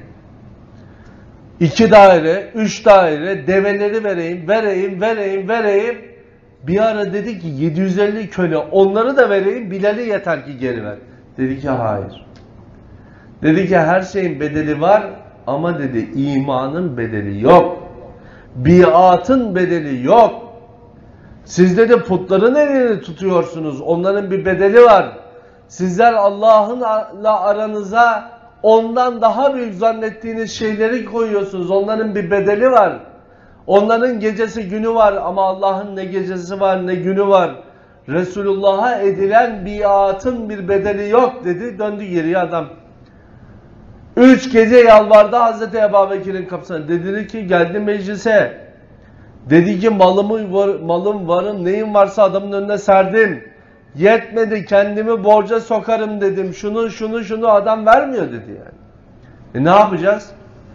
İki daire, üç daire, develeri vereyim, vereyim, vereyim, vereyim. Bir ara dedi ki yedi yüz elli köle, onları da vereyim, Bilal'i yeter ki geri ver. Dedi ki hayır. Dedi ki her şeyin bedeli var ama dedi imanın bedeli yok. Biatın bedeli yok. Siz dedi putların elini tutuyorsunuz. Onların bir bedeli var. Sizler Allah'ınla aranıza ondan daha büyük zannettiğiniz şeyleri koyuyorsunuz. Onların bir bedeli var. Onların gecesi günü var ama Allah'ın ne gecesi var ne günü var. Resulullah'a edilen biatın bir bedeli yok dedi. Döndü geriye adam. Üç gece yalvardı Hazreti Ebu Bekir'in kapısına. Dedi ki geldi meclise. Dedi ki malımı var, malım varım neyim varsa adamın önüne serdim. Yetmedi kendimi borca sokarım dedim. Şunu şunu şunu adam vermiyor dedi yani. E ne yapacağız?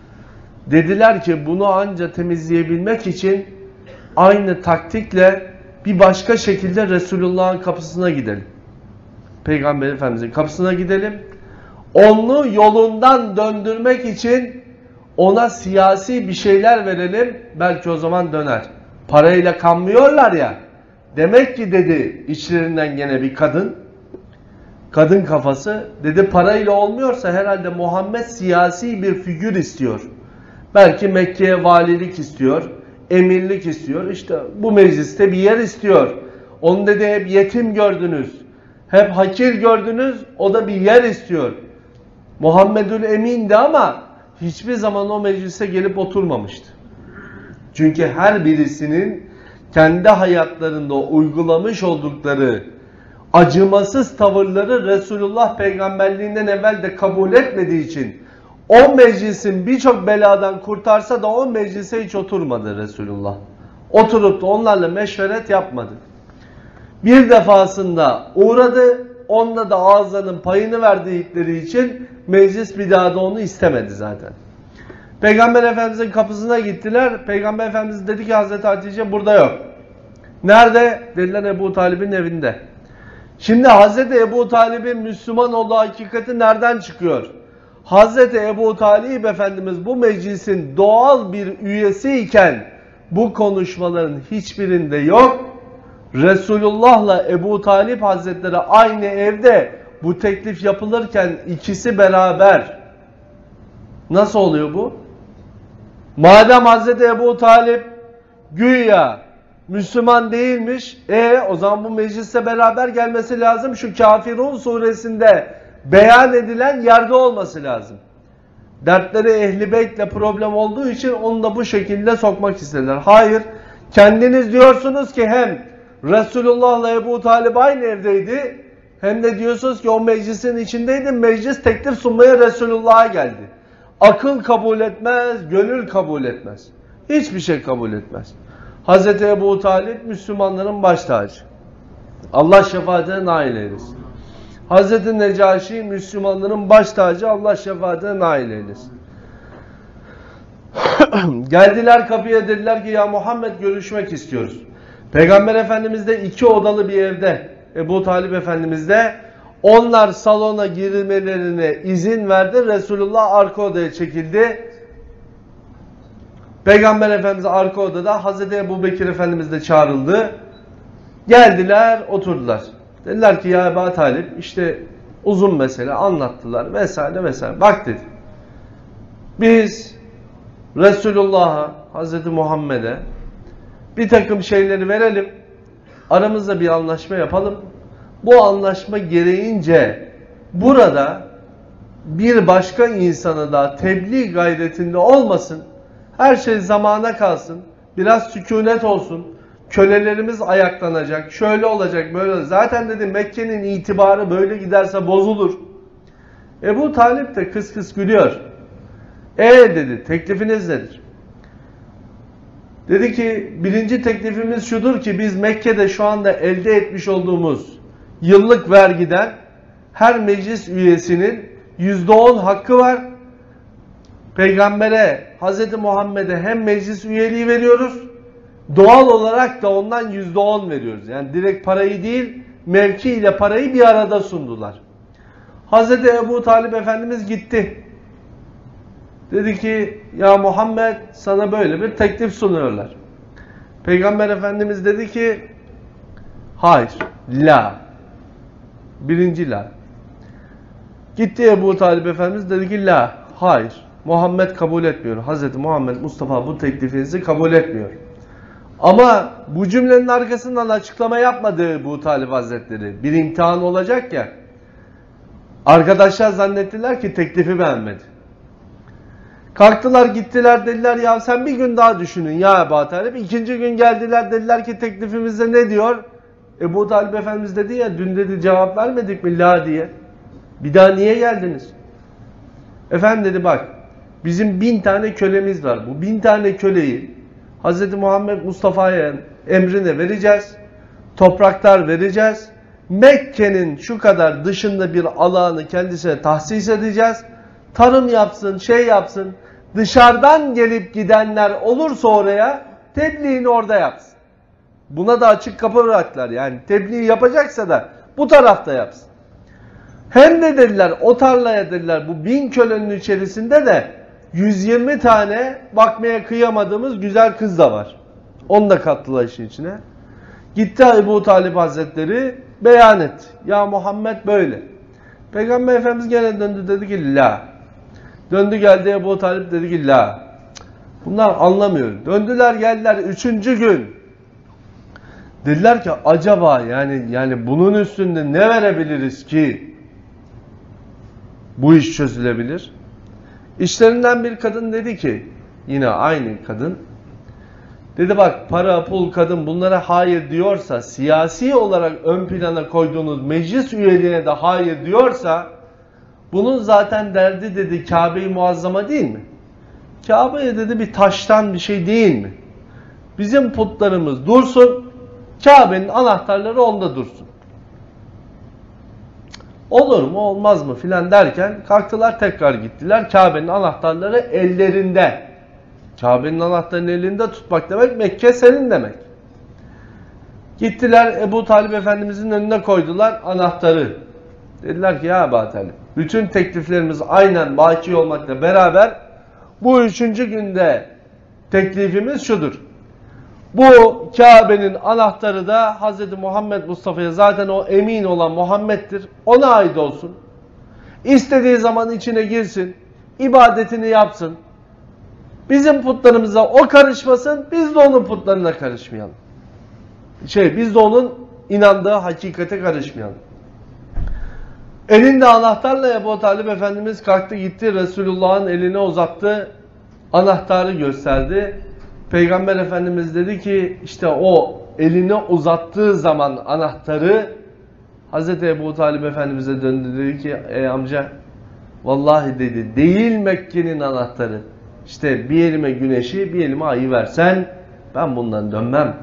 Dediler ki bunu anca temizleyebilmek için aynı taktikle bir başka şekilde Resulullah'ın kapısına gidelim. Peygamber Efendimiz'in kapısına gidelim. Onu yolundan döndürmek için ona siyasi bir şeyler verelim. Belki o zaman döner. Parayla kanmıyorlar ya. Demek ki dedi içlerinden gene bir kadın. Kadın kafası. Dedi parayla olmuyorsa herhalde Muhammed siyasi bir figür istiyor. Belki Mekke'ye valilik istiyor. Emirlik istiyor. İşte bu mecliste bir yer istiyor. Onu dedi hep yetim gördünüz. Hep hakir gördünüz. O da bir yer istiyor. Muhammedül Emin'di ama hiçbir zaman o meclise gelip oturmamıştı. Çünkü her birisinin kendi hayatlarında uygulamış oldukları acımasız tavırları Resulullah peygamberliğinden evvel de kabul etmediği için o meclisin birçok beladan kurtarsa da o meclise hiç oturmadı Resulullah. Oturup da onlarla meşveret yapmadı. Bir defasında uğradı, onda da ağızlarının payını verdikleri için meclis bir daha da onu istemedi zaten. Peygamber Efendimiz'in kapısına gittiler. Peygamber Efendimiz dedi ki Hazreti Hatice burada yok. Nerede? Dediler Ebu Talib'in evinde. Şimdi Hazreti Ebu Talib'in Müslüman olduğu hakikati nereden çıkıyor? Hazreti Ebu Talib Efendimiz bu meclisin doğal bir üyesi iken bu konuşmaların hiçbirinde yok. Resulullah'la Ebu Talib Hazretleri aynı evde bu teklif yapılırken ikisi beraber. Nasıl oluyor bu? Madem Hazreti Ebu Talib güya Müslüman değilmiş, e o zaman bu mecliste beraber gelmesi lazım. Şu Kafirun suresinde beyan edilen yerde olması lazım. Dertleri Ehl-i Beyt'le problem olduğu için onu da bu şekilde sokmak istediler. Hayır, kendiniz diyorsunuz ki hem Resulullah'la Ebu Talib aynı evdeydi, hem de diyorsunuz ki o meclisin içindeydi, meclis teklif sunmaya Resulullah'a geldi. Akıl kabul etmez, gönül kabul etmez. Hiçbir şey kabul etmez. Hazreti Ebu Talib Müslümanların baş tacı. Allah şefaatine nail eylesin. Hazreti Necaşi Müslümanların baş tacı, Allah şefaatine nail eylesin. Geldiler kapıya, dediler ki ya Muhammed görüşmek istiyoruz. Peygamber Efendimiz de iki odalı bir evde, Ebu Talib Efendimiz de, onlar salona girmelerine izin verdi. Resulullah arka odaya çekildi. Peygamber Efendimiz arka odada, Hazreti Ebu Bekir Efendimiz de çağrıldı. Geldiler, oturdular. Dediler ki ya Ebu Talib, işte uzun mesele anlattılar vesaire vesaire. Bak dedi, biz Resulullah'a, Hazreti Muhammed'e bir takım şeyleri verelim, aramızda bir anlaşma yapalım. Bu anlaşma gereğince burada bir başka insana da tebliğ gayretinde olmasın, her şey zamana kalsın, biraz sükunet olsun, kölelerimiz ayaklanacak, şöyle olacak, böyle olacak. Zaten dedi Mekke'nin itibarı böyle giderse bozulur. Ebu Talib de kıs kıs gülüyor. E dedi, teklifiniz nedir? Dedi ki birinci teklifimiz şudur ki biz Mekke'de şu anda elde etmiş olduğumuz yıllık vergiden her meclis üyesinin yüzde on hakkı var. Peygambere, Hazreti Muhammed'e hem meclis üyeliği veriyoruz, doğal olarak da ondan yüzde on veriyoruz. Yani direkt parayı değil, mevki ile parayı bir arada sundular. Hazreti Ebu Talib Efendimiz gitti. Dedi ki, ya Muhammed, sana böyle bir teklif sunuyorlar. Peygamber Efendimiz dedi ki, hayır, la. Birinci la. Gitti Ebu Talib Efendimiz dedi ki, la, hayır. Muhammed kabul etmiyor. Hazreti Muhammed Mustafa bu teklifinizi kabul etmiyor. Ama bu cümlenin arkasından açıklama yapmadı Ebu Talib Hazretleri. Bir imtihan olacak ya. Arkadaşlar zannettiler ki teklifi beğenmedi. Kalktılar gittiler, dediler ya sen bir gün daha düşünün ya Ebu Talib. İkinci gün geldiler, dediler ki teklifimizde ne diyor? Ebu Talib Efendimiz dedi ya, dün dedi cevap vermedik mi la diye. Bir daha niye geldiniz? Efendim dedi bak, bizim bin tane kölemiz var. Bu bin tane köleyi Hz. Muhammed Mustafa'ya emrine vereceğiz. Topraklar vereceğiz. Mekke'nin şu kadar dışında bir alanı kendisine tahsis edeceğiz. Tarım yapsın, şey yapsın. Dışarıdan gelip gidenler olursa oraya tebliğini orada yapsın. Buna da açık kapı bıraktılar. Yani tebliğ yapacaksa da bu tarafta yapsın. Hem de dediler o tarlaya dediler bu bin kölenin içerisinde de yüz yirmi tane bakmaya kıyamadığımız güzel kız da var. Onu da kattılar işin içine. Gitti Ebu Talib Hazretleri beyan etti. Ya Muhammed böyle. Peygamber Efendimiz gene döndü dedi ki la. Döndü geldi Ebu Talib dedi ki la. Bunlar anlamıyor. Döndüler geldiler üçüncü gün. Dediler ki acaba yani yani bunun üstünde ne verebiliriz ki bu iş çözülebilir? İşlerinden bir kadın dedi ki, yine aynı kadın, dedi bak para, pul, kadın bunlara hayır diyorsa, siyasi olarak ön plana koyduğunuz meclis üyeliğine de hayır diyorsa, bunun zaten derdi dedi Kabe-i Muazzama değil mi? Kabe'ye dedi bir taştan bir şey değil mi? Bizim putlarımız dursun, Kabe'nin anahtarları onda dursun. Olur mu olmaz mı filan derken kalktılar tekrar gittiler. Kabe'nin anahtarları ellerinde. Kabe'nin anahtarını elinde tutmak demek Mekke senin demek. Gittiler Ebu Talib Efendimizin önüne koydular anahtarı. Dediler ki ya Ebu Talib bütün tekliflerimiz aynen baki olmakla beraber bu üçüncü günde teklifimiz şudur. Bu Kabe'nin anahtarı da Hz. Muhammed Mustafa'ya zaten o emin olan Muhammed'dir. Ona ait olsun. İstediği zaman içine girsin. İbadetini yapsın. Bizim putlarımıza o karışmasın. Biz de onun putlarına karışmayalım. Şey biz de onun inandığı hakikate karışmayalım. Elinde anahtarla Ebu Talib Efendimiz kalktı gitti. Resulullah'ın eline uzattı. Anahtarı gösterdi. Peygamber Efendimiz dedi ki işte o eline uzattığı zaman anahtarı Hz. Ebu Talib Efendimiz'e döndü dedi ki ey amca vallahi dedi değil Mekke'nin anahtarı. İşte bir elime güneşi bir elime ayı versen ben bundan dönmem.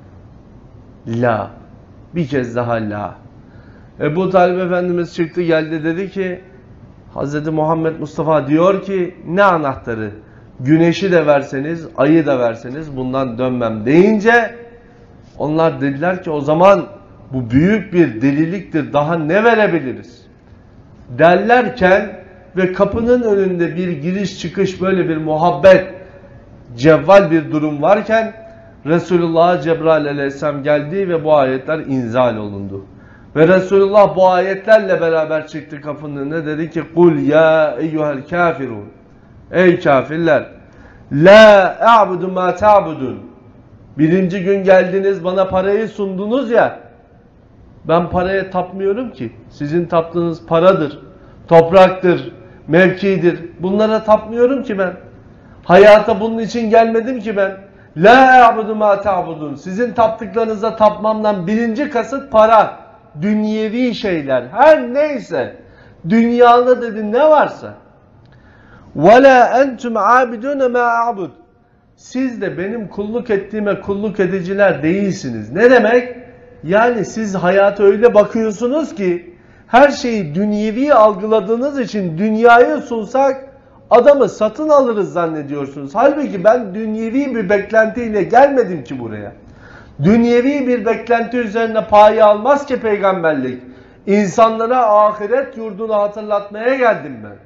La. Bir kez daha la. Ebu Talib Efendimiz çıktı geldi dedi ki Hz. Muhammed Mustafa diyor ki ne anahtarı? Güneşi de verseniz, ayı da verseniz bundan dönmem deyince onlar dediler ki o zaman bu büyük bir deliliktir. Daha ne verebiliriz? Derlerken ve kapının önünde bir giriş çıkış böyle bir muhabbet, cevval bir durum varken Resulullah Cebrail aleyhisselam geldi ve bu ayetler inzal olundu. Ve Resulullah bu ayetlerle beraber çıktı kapının önüne dedi ki kul ya eyyuhel kafirun. Ey kafirler! La a'budu ma ta'budun. Birinci gün geldiniz bana parayı sundunuz ya. Ben paraya tapmıyorum ki. Sizin taptığınız paradır, topraktır, mevkidir. Bunlara tapmıyorum ki ben. Hayata bunun için gelmedim ki ben. La a'budu ma ta'budun. Sizin taptıklarınıza tapmamdan birinci kasıt para, dünyevi şeyler. Her neyse. Dünyada dedi ne varsa. وَلَا أَنْتُمْ عَابِدُونَ مَا أَعْبُدُ. Siz de benim kulluk ettiğime kulluk ediciler değilsiniz. Ne demek? Yani siz hayata öyle bakıyorsunuz ki her şeyi dünyevi algıladığınız için dünyayı sunsak adamı satın alırız zannediyorsunuz. Halbuki ben dünyevi bir beklentiyle gelmedim ki buraya. Dünyevi bir beklenti üzerine payı almaz ki peygamberlik. İnsanlara ahiret yurdunu hatırlatmaya geldim ben.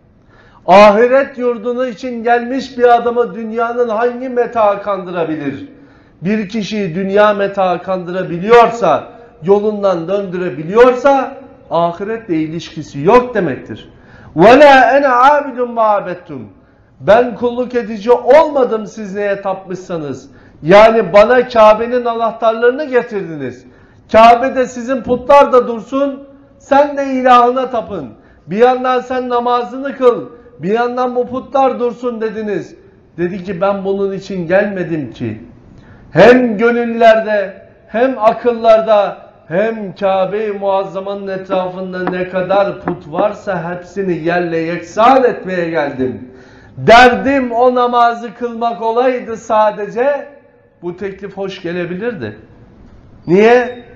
Ahiret yurdunu için gelmiş bir adamı dünyanın hangi metaı kandırabilir? Bir kişiyi dünya metaı kandırabiliyorsa, yolundan döndürebiliyorsa ahiretle ilişkisi yok demektir. وَلَا اَنَا عَابِدٌ مَعَبَدْتُمْ Ben kulluk edici olmadım siz neye tapmışsanız. Yani bana Kabe'nin anahtarlarını getirdiniz. Kabe'de sizin putlar da dursun, sen de ilahına tapın. Bir yandan sen namazını kıl, bir yandan bu putlar dursun dediniz. Dedi ki ben bunun için gelmedim ki. Hem gönüllerde, hem akıllarda, hem Kabe-i Muazzama'nın etrafında ne kadar put varsa hepsini yerle yeksan etmeye geldim. Derdim o namazı kılmak olaydı sadece, bu teklif hoş gelebilirdi. Niye?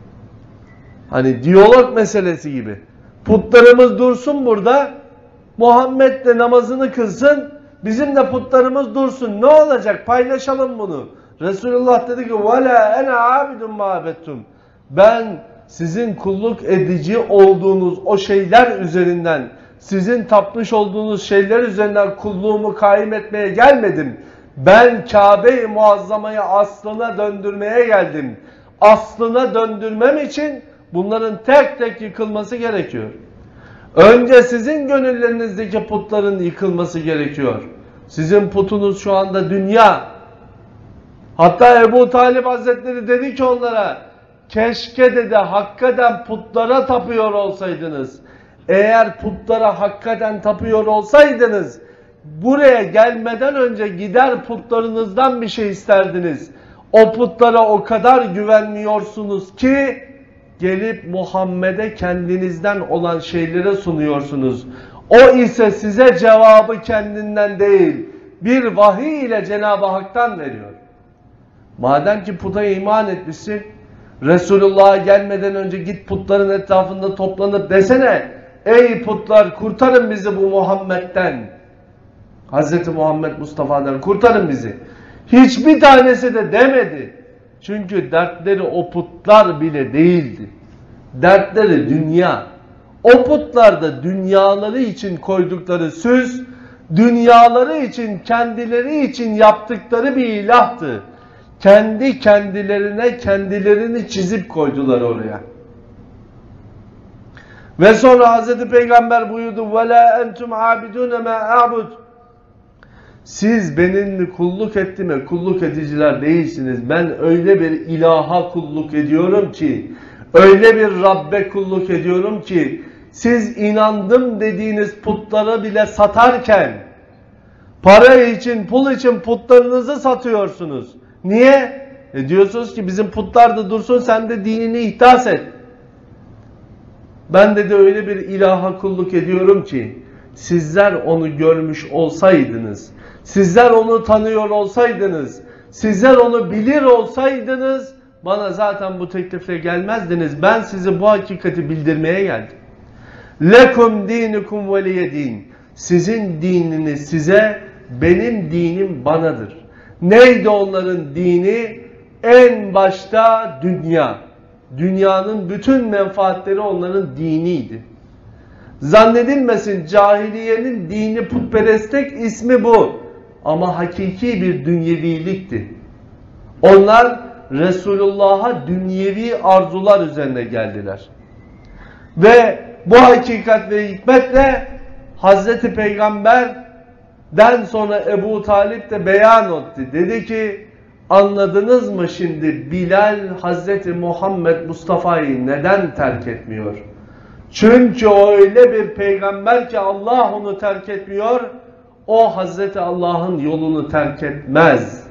Hani diyalog meselesi gibi. Putlarımız dursun burada, Muhammed de namazını kılsın, bizim de putlarımız dursun. Ne olacak? Paylaşalım bunu. Resulullah dedi ki وَلَا اَنَا عَابِدٌ مَعَبَدْتُمْ Ben sizin kulluk edici olduğunuz o şeyler üzerinden, sizin tapmış olduğunuz şeyler üzerinden kulluğumu kaim etmeye gelmedim. Ben Kabe-i Muazzama'yı aslına döndürmeye geldim. Aslına döndürmem için bunların tek tek yıkılması gerekiyor. Önce sizin gönüllerinizdeki putların yıkılması gerekiyor. Sizin putunuz şu anda dünya. Hatta Ebu Talib Hazretleri dedi ki onlara, keşke dedi hakikaten putlara tapıyor olsaydınız. Eğer putlara hakikaten tapıyor olsaydınız, buraya gelmeden önce gider putlarınızdan bir şey isterdiniz. O putlara o kadar güvenmiyorsunuz ki, gelip Muhammed'e kendinizden olan şeylere sunuyorsunuz. O ise size cevabı kendinden değil, bir vahiy ile Cenab-ı Hak'tan veriyor. Madem ki puta iman etmişsin, Resulullah'a gelmeden önce git putların etrafında toplanıp desene, ey putlar kurtarın bizi bu Muhammed'den. Hazreti Muhammed Mustafa'dan kurtarın bizi. Hiçbir tanesi de demedi. Çünkü dertleri o putlar bile değildi. Dertleri dünya. O putlar da dünyaları için koydukları süs, dünyaları için, kendileri için yaptıkları bir ilahtı. Kendi kendilerine kendilerini çizip koydular oraya. Ve sonra Hazreti Peygamber buyurdu وَلَا اَنْتُمْ عَابِدُونَ مَا اَعْبُدُ Siz benim kulluk ettiğime kulluk ediciler değilsiniz. Ben öyle bir ilaha kulluk ediyorum ki, öyle bir Rabbe kulluk ediyorum ki, siz inandım dediğiniz putları bile satarken, para için, pul için putlarınızı satıyorsunuz. Niye? E diyorsunuz ki bizim putlar da dursun, sen de dinini ihdas et. Ben de öyle bir ilaha kulluk ediyorum ki, sizler onu görmüş olsaydınız, sizler onu tanıyor olsaydınız, sizler onu bilir olsaydınız, bana zaten bu teklifle gelmezdiniz. Ben size bu hakikati bildirmeye geldim. Lekum dinukum veliye din. Sizin dininiz size, benim dinim banadır. Neydi onların dini? En başta dünya. Dünyanın bütün menfaatleri onların diniydi. Zannedilmesin cahiliyenin dini putperestlik ismi bu. Ama hakiki bir dünyevilikti. Onlar Resulullah'a dünyevi arzular üzerine geldiler. Ve bu hakikat ve hikmetle Hazreti Peygamber'den sonra Ebu Talib de beyan etti. Dedi ki, anladınız mı şimdi Bilal Hazreti Muhammed Mustafa'yı neden terk etmiyor? Çünkü o öyle bir peygamber ki Allah onu terk etmiyor. O Hazreti Allah'ın yolunu terk etmez.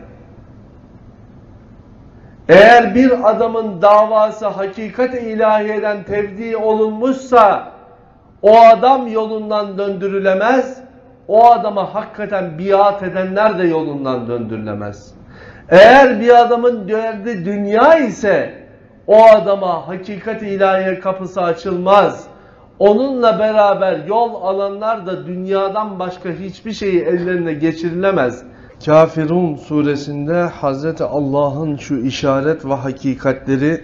Eğer bir adamın davası hakikat-i ilahiyeden tevdi olunmuşsa, o adam yolundan döndürülemez, o adama hakikaten biat edenler de yolundan döndürülemez. Eğer bir adamın derdi dünya ise, o adama hakikat-i ilahiye kapısı açılmaz. onunla beraber yol alanlar da dünyadan başka hiçbir şeyi ellerine geçirilemez. Kafirun suresinde Hazreti Allah'ın şu işaret ve hakikatleri,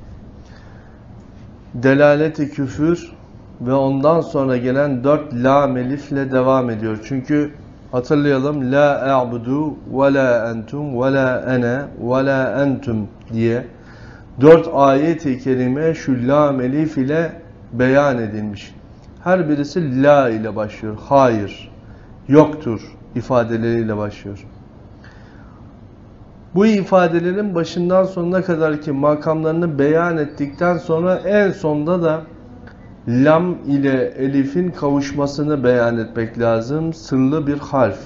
delalet-i küfür ve ondan sonra gelen dört la melifle devam ediyor. Çünkü hatırlayalım, la a'budu ve la entum ve la ene ve la entum diye dört ayet-i kerime şu la melif ile beyan edilmiş. Her birisi la ile başlıyor. Hayır, yoktur ifadeleriyle başlıyor. Bu ifadelerin başından sonuna kadar ki makamlarını beyan ettikten sonra en sonda da lam ile elifin kavuşmasını beyan etmek lazım. Sırlı bir harf.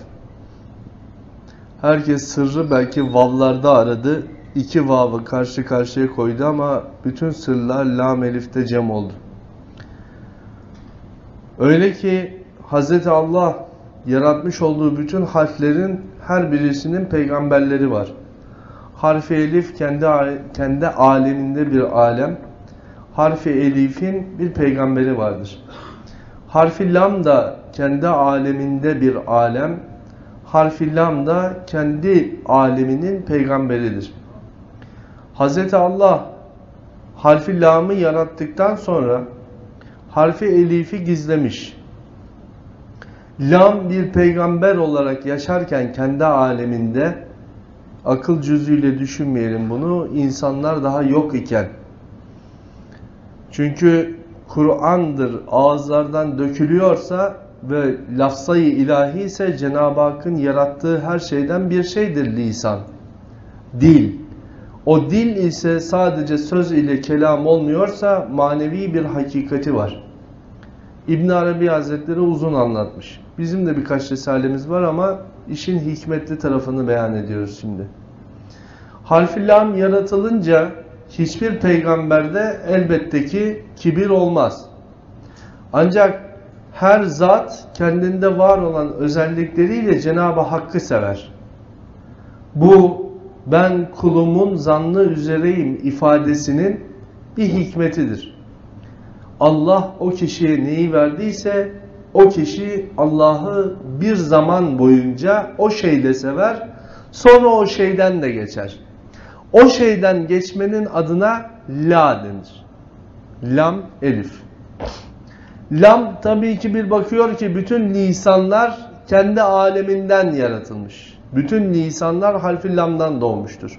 Herkes sırrı belki vavlarda aradı. İki vavı karşı karşıya koydu ama bütün sırlar lam elifte cem oldu. Öyle ki Hazreti Allah yaratmış olduğu bütün harflerin her birisinin peygamberleri var. Harf-i elif kendi, kendi aleminde bir alem. Harf-i elifin bir peygamberi vardır. Harf-i lam da kendi aleminde bir alem. Harf-i lam da kendi aleminin peygamberidir. Hazreti Allah harf-i lamı yarattıktan sonra harf-i elifi gizlemiş. Lam bir peygamber olarak yaşarken kendi aleminde, akıl cüzüyle düşünmeyelim bunu, insanlar daha yok iken. Çünkü Kur'an'dır ağızlardan dökülüyorsa ve lafzayı ilahi ise Cenab-ı Hakk'ın yarattığı her şeyden bir şeydir lisan. Dil. O dil ise sadece söz ile kelam olmuyorsa manevi bir hakikati var. İbn Arabi Hazretleri uzun anlatmış. Bizim de birkaç risalemiz var ama işin hikmetli tarafını beyan ediyoruz şimdi. Harf-i lam yaratılınca hiçbir peygamberde elbette ki kibir olmaz. Ancak her zat kendinde var olan özellikleriyle Cenab-ı Hakk'ı sever. Bu ben kulumun zannı üzereyim ifadesinin bir hikmetidir. Allah o kişiye neyi verdiyse o kişi Allah'ı bir zaman boyunca o şeyde sever, sonra o şeyden de geçer. O şeyden geçmenin adına la denir. Lam, elif. Lam tabii ki bir bakıyor ki bütün lisanlar kendi aleminden yaratılmış. Bütün lisanlar harf-i lamdan doğmuştur.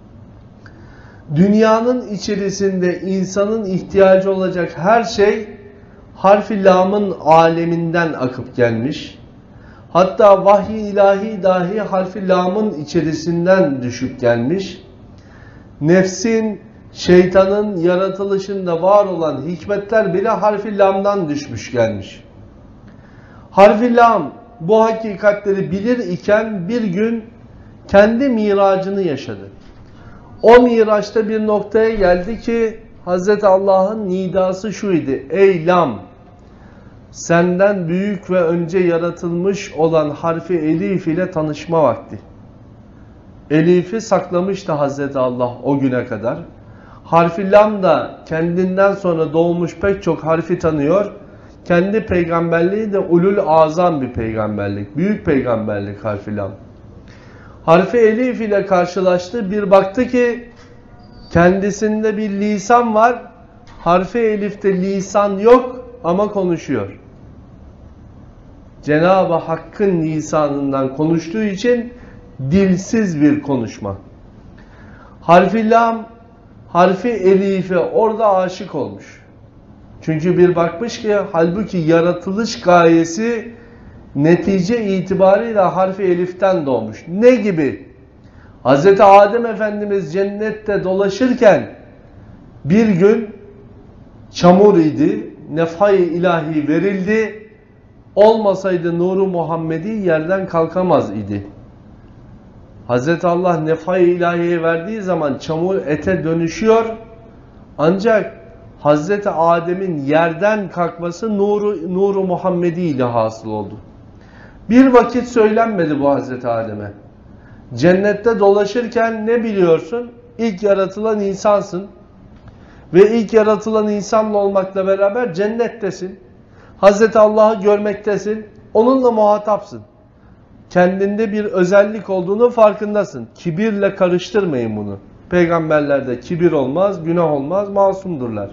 Dünyanın içerisinde insanın ihtiyacı olacak her şey harf-i lamın aleminden akıp gelmiş. Hatta vahiy ilahi dahi harf-i lamın içerisinden düşüp gelmiş. Nefsin, şeytanın yaratılışında var olan hikmetler bile harf-i lamdan düşmüş gelmiş. Harf-i lam bu hakikatleri bilir iken bir gün kendi miracını yaşadı. O miraçta bir noktaya geldi ki Hazreti Allah'ın nidası şuydu: ey lam, senden büyük ve önce yaratılmış olan harfi elif ile tanışma vakti. Elifi saklamıştı Hazreti Allah o güne kadar. Harfi lam da kendinden sonra doğmuş pek çok harfi tanıyor. Kendi peygamberliği de ulul azam bir peygamberlik. Büyük peygamberlik harfi lam. Harfi elif ile karşılaştı. Bir baktı ki kendisinde bir lisan var. Harfi elifte lisan yok ama konuşuyor. Cenab-ı Hakk'ın lisanından konuştuğu için dilsiz bir konuşma. Harfi lam, harfi elife orada aşık olmuş. Çünkü bir bakmış ki halbuki yaratılış gayesi netice itibariyle harfi eliften doğmuş. Ne gibi? Hazreti Adem Efendimiz cennette dolaşırken bir gün çamur idi, nefhai ilahi verildi. Olmasaydı nuru Muhammedi yerden kalkamaz idi. Hazreti Allah nefhai ilahiye verdiği zaman çamur ete dönüşüyor. Ancak Hazreti Adem'in yerden kalkması nuru, nuru Muhammedi ile hasıl oldu. Bir vakit söylenmedi bu Hazreti Adem'e. Cennette dolaşırken ne biliyorsun? İlk yaratılan insansın. Ve ilk yaratılan insanla olmakla beraber cennettesin. Hazreti Allah'ı görmektesin. Onunla muhatapsın. Kendinde bir özellik olduğunu farkındasın. Kibirle karıştırmayın bunu. Peygamberlerde kibir olmaz, günah olmaz, masumdurlar.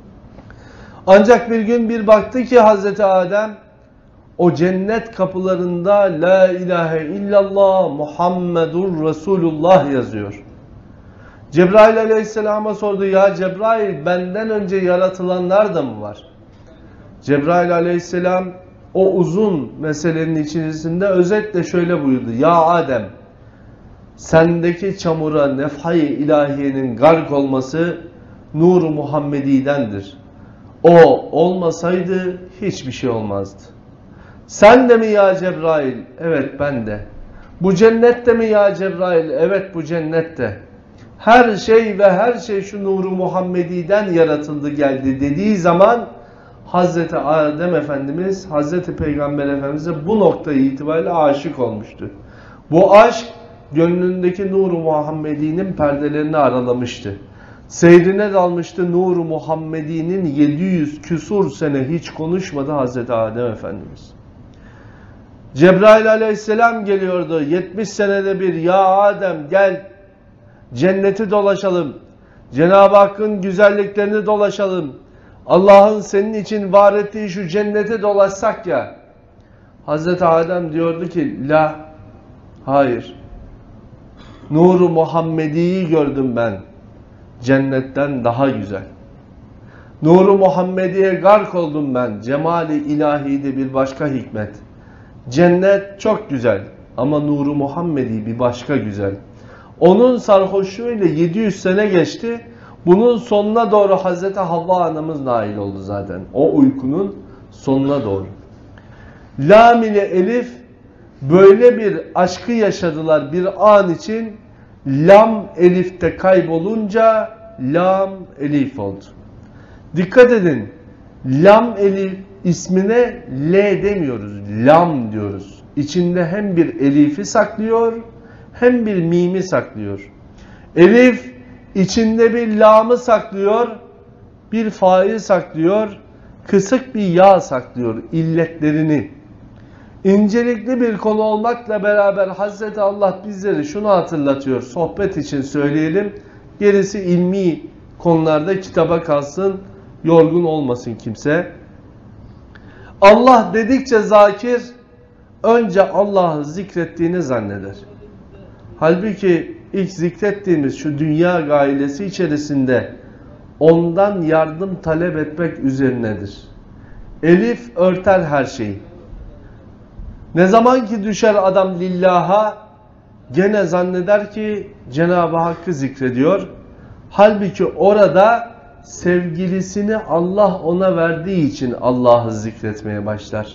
Ancak bir gün bir baktı ki Hazreti Adem o cennet kapılarında La ilahe illallah Muhammedur Resulullah yazıyor. Cebrail aleyhisselama sordu, ya Cebrail benden önce yaratılanlar da mı var? Cebrail aleyhisselam o uzun meselenin içerisinde özetle şöyle buyurdu. Ya Adem, sendeki çamura nefhay-i ilahiyenin gark olması nur-u Muhammedi'dendir. O olmasaydı hiçbir şey olmazdı. Sen de mi ya Cebrail? Evet ben de. Bu cennette mi ya Cebrail? Evet bu cennette. Her şey ve her şey şu nuru Muhammedi'den yaratıldı geldi dediği zaman Hazreti Adem Efendimiz, Hazreti Peygamber Efendimiz'e bu noktayı itibariyle aşık olmuştu. Bu aşk gönlündeki nuru Muhammedi'nin perdelerini aralamıştı. Seyrine dalmıştı nuru Muhammedi'nin yedi yüz küsur sene hiç konuşmadı Hazreti Adem Efendimiz. Cebrail aleyhisselam geliyordu. yetmiş senede bir ya Adem gel cenneti dolaşalım. Cenab-ı Hakk'ın güzelliklerini dolaşalım. Allah'ın senin için var ettiği şu cenneti dolaşsak ya. Hazreti Adem diyordu ki la, hayır. Nuru Muhammedi'yi gördüm ben. Cennetten daha güzel. Nuru Muhammedi'ye gark oldum ben. Cemali ilahide bir başka hikmet. Cennet çok güzel ama nuru Muhammedi bir başka güzel. Onun sarhoşluğuyla yedi yüz sene geçti. Bunun sonuna doğru Hazreti Havva anamız nail oldu zaten. O uykunun sonuna doğru. Lam ile Elif böyle bir aşkı yaşadılar bir an için. Lam Elif'te kaybolunca Lam Elif oldu. Dikkat edin. Lam Elif ismine L demiyoruz. Lam diyoruz. İçinde hem bir elifi saklıyor hem bir mimi saklıyor. Elif içinde bir lamı saklıyor, bir fa'yı saklıyor, kısık bir ya saklıyor illetlerini. İncelikli bir konu olmakla beraber Hazreti Allah bizleri şunu hatırlatıyor. Sohbet için söyleyelim. Gerisi ilmi konularda kitaba kalsın. Yorgun olmasın kimse. Allah dedikçe zakir önce Allah'ı zikrettiğini zanneder. Halbuki ilk zikrettiğimiz şu dünya gailesi içerisinde ondan yardım talep etmek üzerinedir. Elif örter her şeyi. Ne zaman ki düşer adam lillaha gene zanneder ki Cenab-ı Hakk'ı zikrediyor. Halbuki orada sevgilisini Allah ona verdiği için Allah'ı zikretmeye başlar.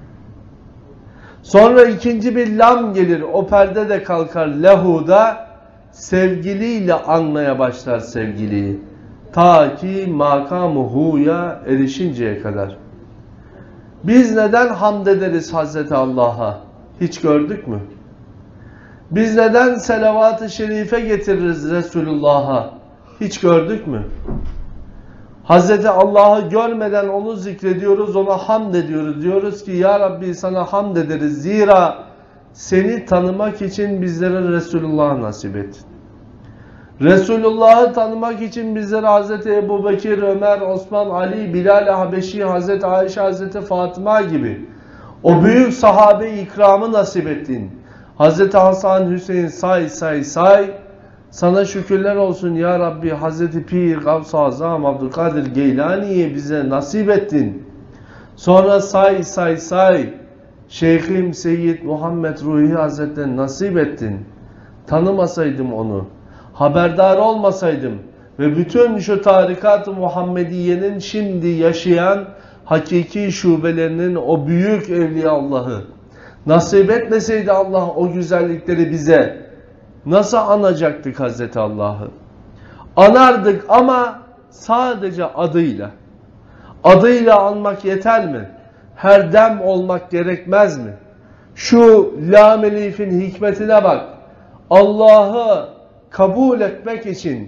Sonra ikinci bir lam gelir. O perde de kalkar lehuda sevgiliyle anmaya başlar sevgiliyi. Ta ki makamı hu'ya erişinceye kadar. Biz neden hamd ederiz Hazreti Allah'a? Hiç gördük mü? Biz neden selavat-ı şerife getiririz Resulullah'a? Hiç gördük mü? Hazreti Allah'ı görmeden onu zikrediyoruz, ona hamd ediyoruz. Diyoruz ki ya Rabbi sana hamd ederiz. Zira seni tanımak için bizlere Resulullah nasip et. Resulullah'ı tanımak için bizlere Hazreti Ebu Bekir, Ömer, Osman, Ali, Bilal, Habeşi, Hazreti Ayşe, Hazreti Fatıma gibi o büyük sahabe-i ikramı nasip ettin. Hazreti Hasan, Hüseyin say say say. Sana şükürler olsun ya Rabbi Hazreti Pir, Gavs-ı Azam, Abdülkadir Geylani'ye bize nasip ettin. Sonra say say say. Şeyhim Seyyid Muhammed Ruhi Hazretleri nasip ettin. Tanımasaydım onu, haberdar olmasaydım ve bütün şu tarikat-ı Muhammediye'nin şimdi yaşayan hakiki şubelerinin o büyük evliya Allah'ı nasip etmeseydi Allah o güzellikleri bize, nasıl anacaktık Hazreti Allah'ı? Anardık ama sadece adıyla. Adıyla anmak yeter mi? Her dem olmak gerekmez mi? Şu Lam Elif'in hikmetine bak. Allah'ı kabul etmek için,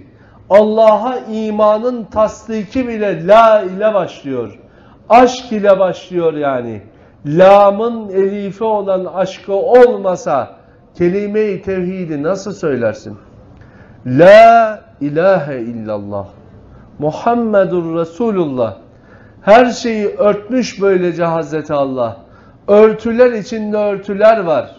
Allah'a imanın tasdiki bile la ile başlıyor. Aşk ile başlıyor yani. Lam'ın elifi olan aşkı olmasa kelime-i tevhidi nasıl söylersin? La ilahe illallah. Muhammedur Resulullah. Her şeyi örtmüş böylece Hazreti Allah. Örtüler içinde örtüler var.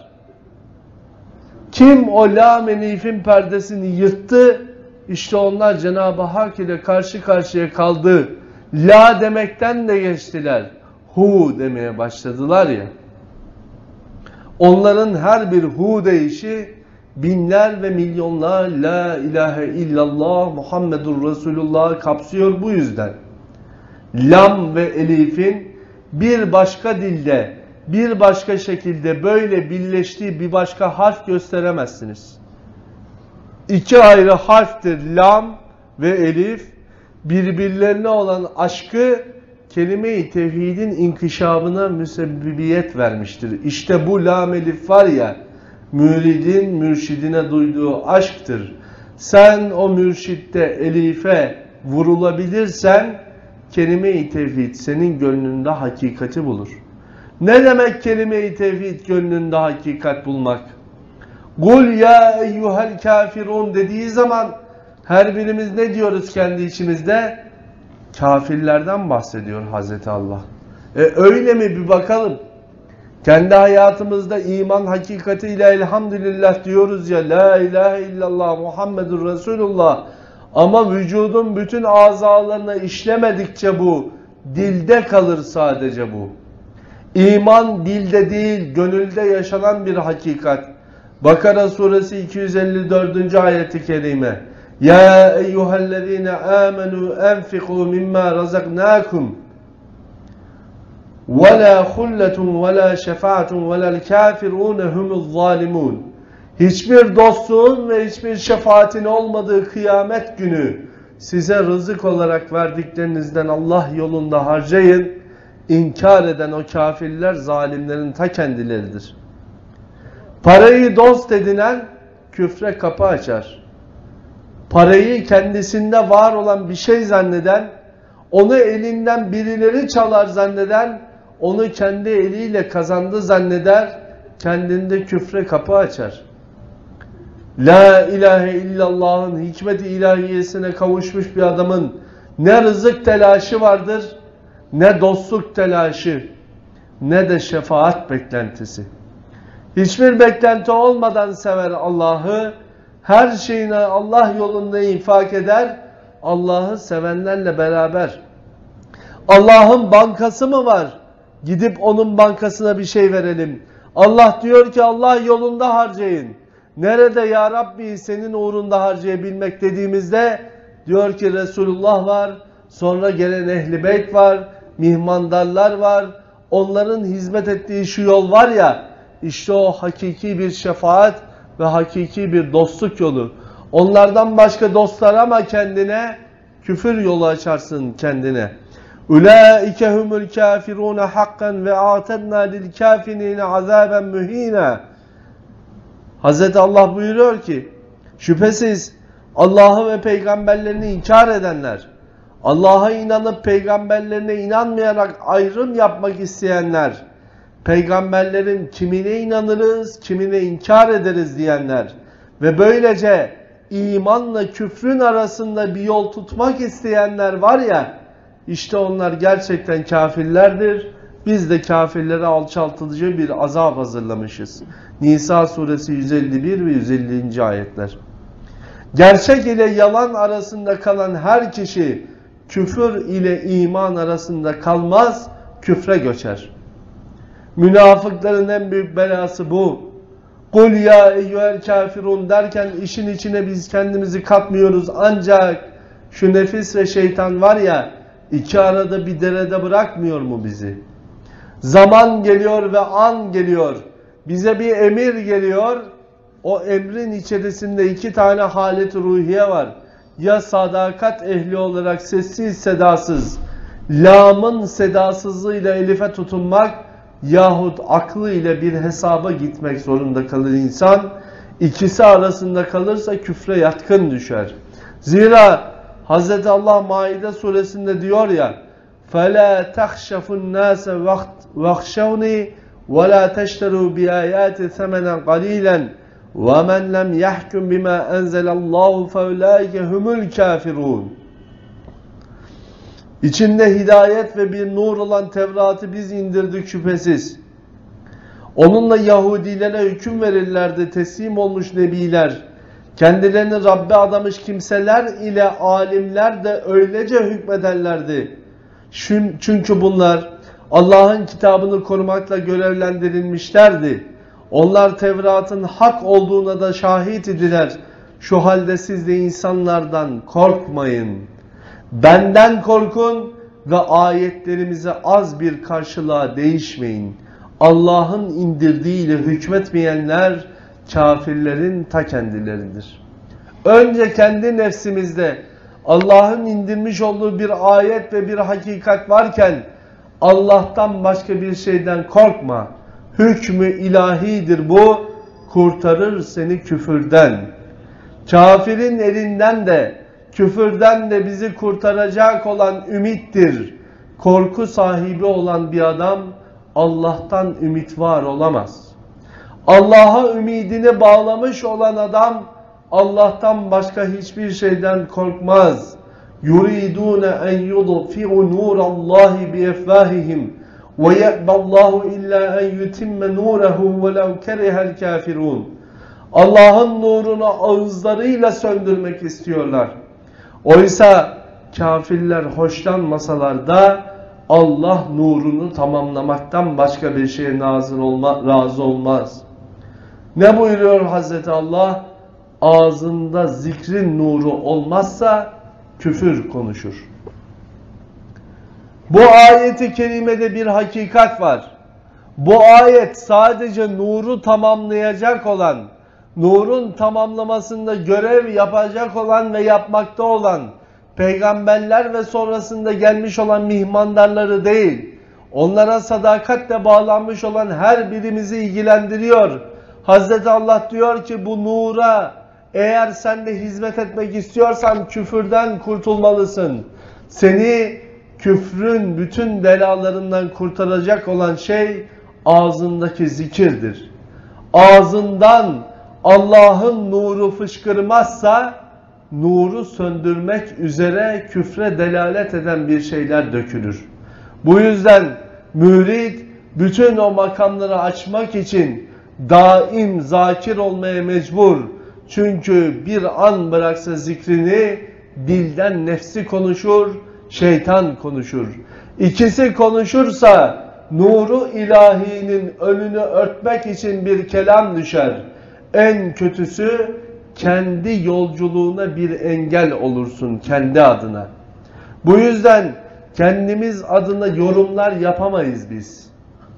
Kim o lam elifin perdesini yırttı, işte onlar Cenab-ı Hak ile karşı karşıya kaldı. La demekten de geçtiler. Hu demeye başladılar ya. Onların her bir hu deyişi binler ve milyonlar la ilahe illallah Muhammedur Resulullah kapsıyor bu yüzden. Lam ve elifin bir başka dilde, bir başka şekilde böyle birleştiği bir başka harf gösteremezsiniz. İki ayrı harftir lam ve elif, birbirlerine olan aşkı kelime-i tevhidin inkişafına müsebbibiyet vermiştir. İşte bu lam elif var ya, müridin mürşidine duyduğu aşktır. Sen o mürşitte elife vurulabilirsen kelime-i tevhid senin gönlünde hakikati bulur. Ne demek kelime-i tevhid gönlünde hakikat bulmak? Kul ya eyyuhel kafirun dediği zaman her birimiz ne diyoruz kendi içimizde? Kafirlerden bahsediyor Hazreti Allah. E öyle mi bir bakalım. Kendi hayatımızda iman hakikatiyle elhamdülillah diyoruz ya, la ilahe illallah Muhammedur Resulullah. Ama vücudun bütün azalarına işlemedikçe bu, dilde kalır sadece bu. İman dilde değil, gönülde yaşanan bir hakikat. Bakara suresi iki yüz elli dördüncü ayeti kerime. Ya eyyühellezine amenu enfiku mimma razaknakum ve la hulletun ve la şefaatun ve lel kafirun humuz zalimun. Hiçbir dostluğun ve hiçbir şefaatin olmadığı kıyamet günü size rızık olarak verdiklerinizden Allah yolunda harcayın. İnkar eden o kafirler zalimlerin ta kendileridir. Parayı dost edinen küfre kapı açar. Parayı kendisinde var olan bir şey zanneden, onu elinden birileri çalar zanneden, onu kendi eliyle kazandı zanneder, kendinde küfre kapı açar. La ilahe illallah'ın hikmet-i ilahiyesine kavuşmuş bir adamın ne rızık telaşı vardır, ne dostluk telaşı, ne de şefaat beklentisi. Hiçbir beklenti olmadan sever Allah'ı, her şeyini Allah yolunda infak eder, Allah'ı sevenlerle beraber. Allah'ın bankası mı var? Gidip onun bankasına bir şey verelim. Allah diyor ki Allah yolunda harcayın. Nerede ya Rabbi senin uğrunda harcayabilmek dediğimizde diyor ki Resulullah var, sonra gelen Ehl-i Beyt var, mihmandarlar var. Onların hizmet ettiği şu yol var ya, işte o hakiki bir şefaat ve hakiki bir dostluk yolu. Onlardan başka dost arama kendine, küfür yolu açarsın kendine. Ulaike humul kafirun hakkan ve a'tedna lil kafirine azaben muhina. Hazreti Allah buyuruyor ki, şüphesiz Allah'ı ve peygamberlerini inkar edenler, Allah'a inanıp peygamberlerine inanmayarak ayrım yapmak isteyenler, peygamberlerin kimine inanırız, kimine inkar ederiz diyenler ve böylece imanla küfrün arasında bir yol tutmak isteyenler var ya, işte onlar gerçekten kafirlerdir. Biz de kafirlere alçaltıcı bir azap hazırlamışız. Nisa suresi yüz elli bir ve yüz ellinci ayetler. Gerçek ile yalan arasında kalan her kişi küfür ile iman arasında kalmaz, küfre göçer. Münafıkların en büyük belası bu. Kul ya eyyuhel kafirun derken işin içine biz kendimizi katmıyoruz. Ancak şu nefis ve şeytan var ya, iki arada bir derede bırakmıyor mu bizi? Zaman geliyor ve an geliyor. Bize bir emir geliyor. O emrin içerisinde iki tane halet ruhiye var. Ya sadakat ehli olarak sessiz sedasız, lamın sedasızlığıyla elife tutunmak yahut aklı ile bir hesaba gitmek zorunda kalır insan. İkisi arasında kalırsa küfre yatkın düşer. Zira Hz. Allah Maide suresinde diyor ya فَلَا تَخْشَفُ النَّاسَ وَخْشَوْنِي وَلَا تَشْتَرُوا بِآيَاتِ ثَمَنًا قَلِيلًا وَمَنْ لَمْ يَحْكُمْ بِمَا أَنْزَلَ اللّٰهُ فَاُولَٰئِكَ هُمُ الْكَافِرُونَ. İçinde hidayet ve bir nur olan Tevrat'ı biz indirdik şüphesiz. Onunla Yahudilere hüküm verirlerdi teslim olmuş nebiler. Kendilerini Rabbe adamış kimseler ile alimler de öylece hükmederlerdi. Çünkü bunlar Allah'ın kitabını korumakla görevlendirilmişlerdi. Onlar Tevrat'ın hak olduğuna da şahit idiler. Şu halde siz de insanlardan korkmayın. Benden korkun ve ayetlerimize az bir karşılığa değişmeyin. Allah'ın indirdiğiyle hükmetmeyenler kafirlerin ta kendileridir. Önce kendi nefsimizde Allah'ın indirmiş olduğu bir ayet ve bir hakikat varken Allah'tan başka bir şeyden korkma. Hükmü ilahidir bu, kurtarır seni küfürden. Kafirin elinden de, küfürden de bizi kurtaracak olan ümittir. Korku sahibi olan bir adam Allah'tan ümit var olamaz. Allah'a ümidini bağlamış olan adam Allah'tan başka hiçbir şeyden korkmaz. yuridun en yudfi'u nurallahi biefvahihim ve ye'ballahu illa en yutimme nurehu velev kerihel kafirun. Allah'ın nurunu ağızlarıyla söndürmek istiyorlar. Oysa kafirler hoşlanmasalar da Allah nurunu tamamlamaktan başka bir şeye nazır olma, razı olmaz. Ne buyuruyor Hazreti Allah? Ağzında zikrin nuru olmazsa küfür konuşur. Bu ayeti kerimede bir hakikat var. Bu ayet sadece nuru tamamlayacak olan, nurun tamamlamasında görev yapacak olan ve yapmakta olan peygamberler ve sonrasında gelmiş olan mihmandarları değil, onlara sadakatle bağlanmış olan her birimizi ilgilendiriyor. Hazreti Allah diyor ki bu nura eğer sen de hizmet etmek istiyorsan küfürden kurtulmalısın. Seni küfrün bütün belalarından kurtaracak olan şey ağzındaki zikirdir. Ağzından Allah'ın nuru fışkırmazsa nuru söndürmek üzere küfre delalet eden bir şeyler dökülür. Bu yüzden mürid bütün o makamları açmak için daim zakir olmaya mecbur. Çünkü bir an bıraksa zikrini dilden nefsi konuşur, şeytan konuşur. İkisi konuşursa nuru ilahinin önünü örtmek için bir kelam düşer. En kötüsü kendi yolculuğuna bir engel olursun kendi adına. Bu yüzden kendimiz adına yorumlar yapamayız biz.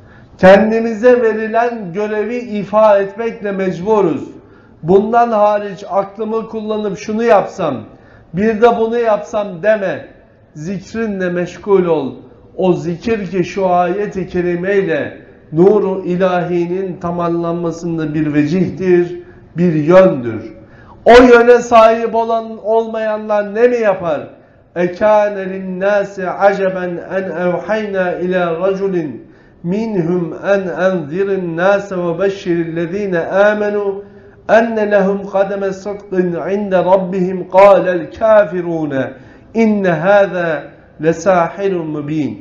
Kendimize verilen görevi ifa etmekle mecburuz. Bundan hariç aklımı kullanıp şunu yapsam, bir de bunu yapsam deme. Zikrinle meşgul ol. O zikir ki şu ayet-i kerimeyle nuru ilahinin tamamlanmasında bir vecihtir, bir yöndür. O yöne sahip olan olmayanlar ne mi yapar? اَكَانَ لِلنَّاسِ عَجَبًا اَنْ اَوْحَيْنَا اِلَى رَجُلٍ مِنْهُمْ اَنْ اَنْذِرِ النَّاسَ وَبَشِّرِ الَّذ۪ينَ آمَنُوا اَنَّ لَهُمْ قَدَمَ صِدْقٍ عِنْدَ رَبِّهِمْ قَالَ الْكَافِرُونَ اِنَّ هَذَا لَسَاحِرٌ مُب۪ينٌ.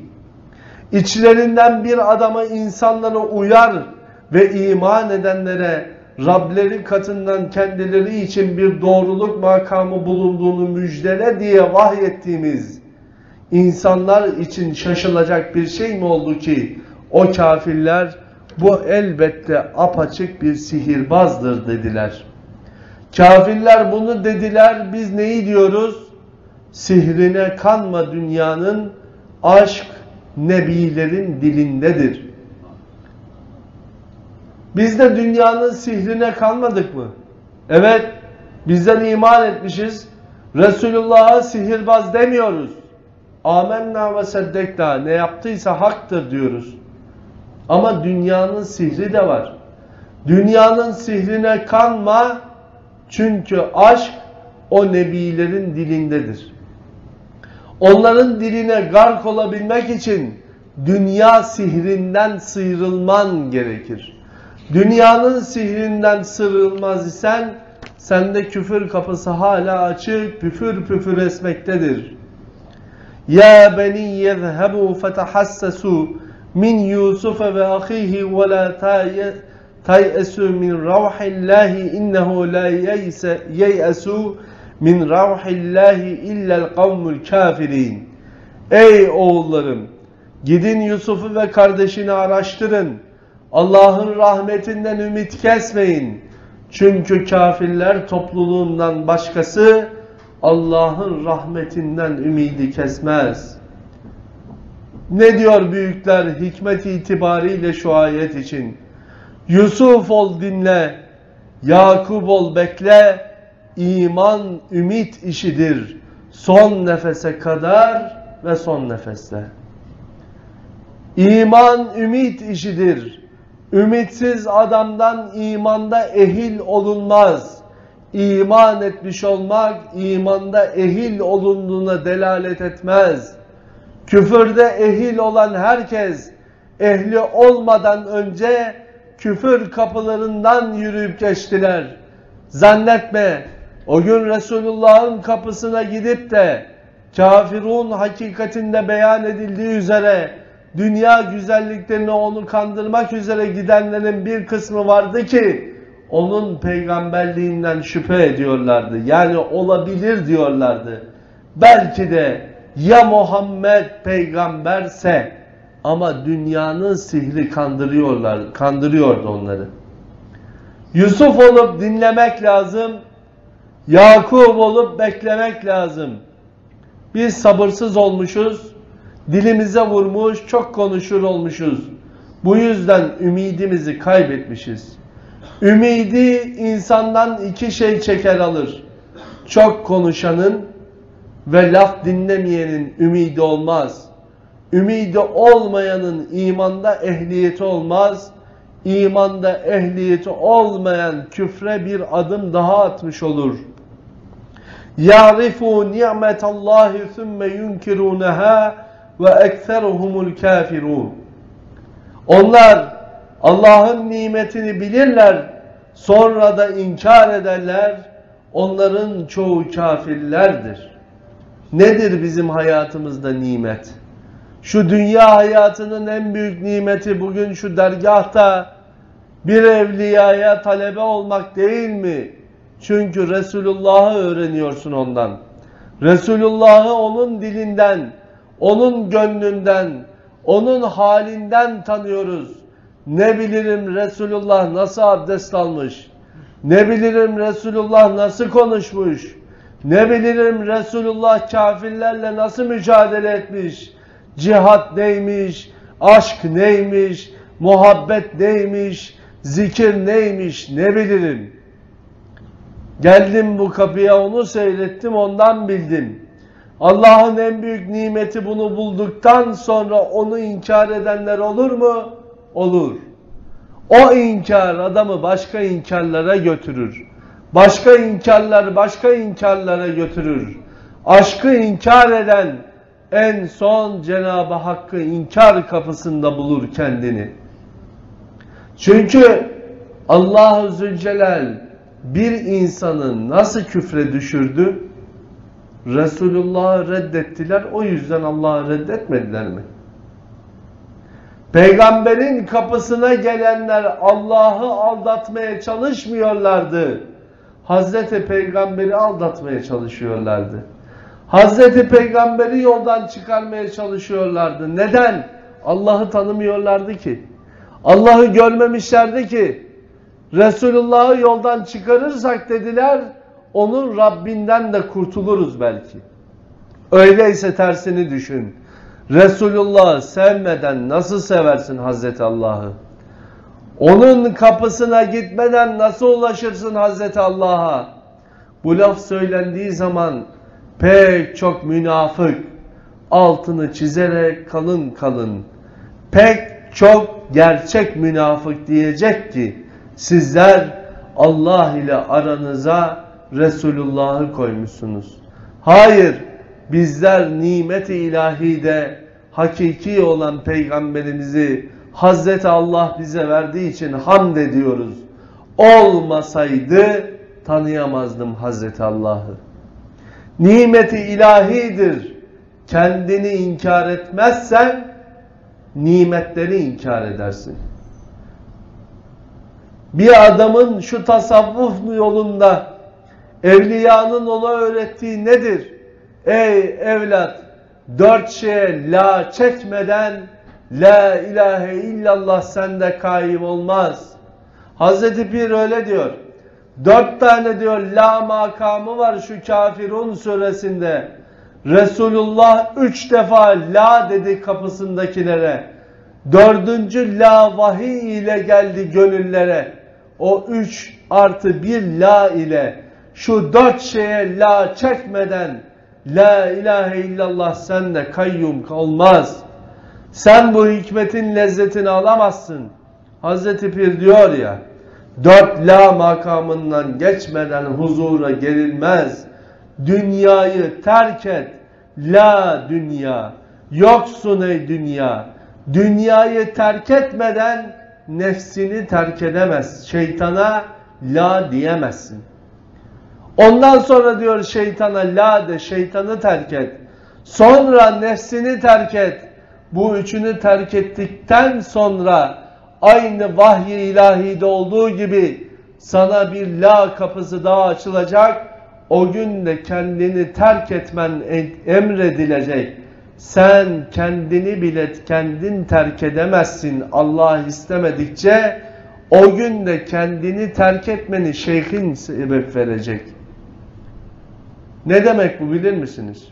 İçlerinden bir adama insanları uyar ve iman edenlere Rableri katından kendileri için bir doğruluk makamı bulunduğunu müjdele diye vahyettiğimiz insanlar için şaşılacak bir şey mi oldu ki o kafirler bu elbette apaçık bir sihirbazdır dediler. Kafirler bunu dediler, biz neyi diyoruz? Sihrine kanma dünyanın, aşk nebilerin dilindedir. Biz de dünyanın sihrine kalmadık mı? Evet, bizden iman etmişiz. Resulullah'a sihirbaz demiyoruz. Âmennâ ve seddeknâ, ne yaptıysa haktır diyoruz. Ama dünyanın sihri de var. Dünyanın sihrine kanma, çünkü aşk o nebilerin dilindedir. Onların diline gark olabilmek için dünya sihrinden sıyrılman gerekir. Dünyanın sihrinden sıyrılmaz isen sende küfür kapısı hala açık, püfür püfür esmektedir. Ya beni yezhebu fetahassasu min Yusuf ve ahihi ve la tayesu min ravhillahi innehu la yeyesu min ravhillahi illel kavmul kafirin. Ey oğullarım, gidin Yusuf'u ve kardeşini araştırın. Allah'ın rahmetinden ümit kesmeyin. Çünkü kafirler topluluğundan başkası Allah'ın rahmetinden ümidi kesmez. Ne diyor büyükler hikmet itibariyle şu ayet için? Yusuf ol dinle, Yakub ol bekle, iman ümit işidir. Son nefese kadar ve son nefeste. İman ümit işidir. Ümitsiz adamdan imanda ehil olunmaz. İman etmiş olmak imanda ehil olunduğuna delalet etmez. Küfürde ehil olan herkes ehli olmadan önce küfür kapılarından yürüyüp geçtiler. Zannetme o gün Resulullah'ın kapısına gidip de kafirun hakikatinde beyan edildiği üzere dünya güzelliklerini onu kandırmak üzere gidenlerin bir kısmı vardı ki onun peygamberliğinden şüphe ediyorlardı. Yani olabilir diyorlardı. Belki de ya Muhammed peygamberse, ama dünyanın sihri kandırıyorlar, kandırıyordu onları. Yusuf olup dinlemek lazım. Yakub olup beklemek lazım. Biz sabırsız olmuşuz. Dilimize vurmuş, çok konuşur olmuşuz. Bu yüzden ümidimizi kaybetmişiz. Ümidi insandan iki şey çeker alır. Çok konuşanın ve laf dinlemeyenin ümidi olmaz. Ümidi olmayanın imanda ehliyeti olmaz. İmanda ehliyeti olmayan küfre bir adım daha atmış olur. يَعْرِفُوا نِعْمَةَ اللّٰهِ ثُمَّ يُنْكِرُونَهَا وَاَكْثَرُهُمُ الْكَافِرُونَ. Onlar Allah'ın nimetini bilirler, sonra da inkar ederler. Onların çoğu kafirlerdir. Nedir bizim hayatımızda nimet? Şu dünya hayatının en büyük nimeti bugün şu dergahta bir evliyaya talebe olmak değil mi? Çünkü Resulullah'ı öğreniyorsun ondan. Resulullah'ı onun dilinden, onun gönlünden, onun halinden tanıyoruz. Ne bilirim Resulullah nasıl abdest almış? Ne bilirim Resulullah nasıl konuşmuş? Ne bilirim Resulullah kafirlerle nasıl mücadele etmiş? Cihat neymiş? Aşk neymiş? Muhabbet neymiş? Zikir neymiş? Ne bilirim? Geldim bu kapıya, onu seyrettim, ondan bildim. Allah'ın en büyük nimeti bunu bulduktan sonra onu inkar edenler olur mu? Olur. O inkar adamı başka inkarlara götürür. Başka inkarlar başka inkarlara götürür. Aşkı inkar eden en son Cenab-ı Hakk'ı inkar kapısında bulur kendini. Çünkü Allah-u Zülcelal bir insanı nasıl küfre düşürdü? Resulullah'ı reddettiler, o yüzden Allah'ı reddetmediler mi? Peygamberin kapısına gelenler Allah'ı aldatmaya çalışmıyorlardı. Hazreti Peygamber'i aldatmaya çalışıyorlardı. Hazreti Peygamber'i yoldan çıkarmaya çalışıyorlardı. Neden? Allah'ı tanımıyorlardı ki. Allah'ı görmemişlerdi ki. Resulullah'ı yoldan çıkarırsak dediler, onun Rabbinden de kurtuluruz belki. Öyleyse tersini düşün. Resulullah'ı sevmeden nasıl seversin Hazreti Allah'ı? Onun kapısına gitmeden nasıl ulaşırsın Hazreti Allah'a? Bu laf söylendiği zaman pek çok münafık altını çizerek kalın kalın, pek çok gerçek münafık diyecek ki sizler Allah ile aranıza Resulullah'ı koymuşsunuz. Hayır, bizler nimet-i ilahide hakiki olan peygamberimizi Hazreti Allah bize verdiği için hamd ediyoruz. Olmasaydı tanıyamazdım Hazreti Allah'ı. Nimeti ilahidir. Kendini inkar etmezsen nimetleri inkar edersin. Bir adamın şu tasavvuf yolunda evliyanın ona öğrettiği nedir? Ey evlat, dört şeye la çekmeden la ilahe illallah sende kaim olmaz. Hazreti Pir öyle diyor. Dört tane diyor la makamı var şu Kafirun suresinde. Resulullah üç defa la dedi kapısındakilere. Dördüncü la vahiy ile geldi gönüllere. O üç artı bir la ile şu dört şeye la çekmeden la ilahe illallah sende kayyum olmaz. Sen bu hikmetin lezzetini alamazsın. Hazreti Pir diyor ya, dört la makamından geçmeden huzura gelinmez. Dünyayı terk et. La dünya. Yoksun ey dünya. Dünyayı terk etmeden nefsini terk edemez. Şeytana la diyemezsin. Ondan sonra diyor şeytana la de, şeytanı terk et. Sonra nefsini terk et. Bu üçünü terk ettikten sonra aynı vahiy-i ilahide olduğu gibi sana bir la kapısı daha açılacak. O gün de kendini terk etmen emredilecek. Sen kendini bile kendin terk edemezsin Allah istemedikçe. O gün de kendini terk etmeni şeyhin sebep verecek. Ne demek bu bilir misiniz?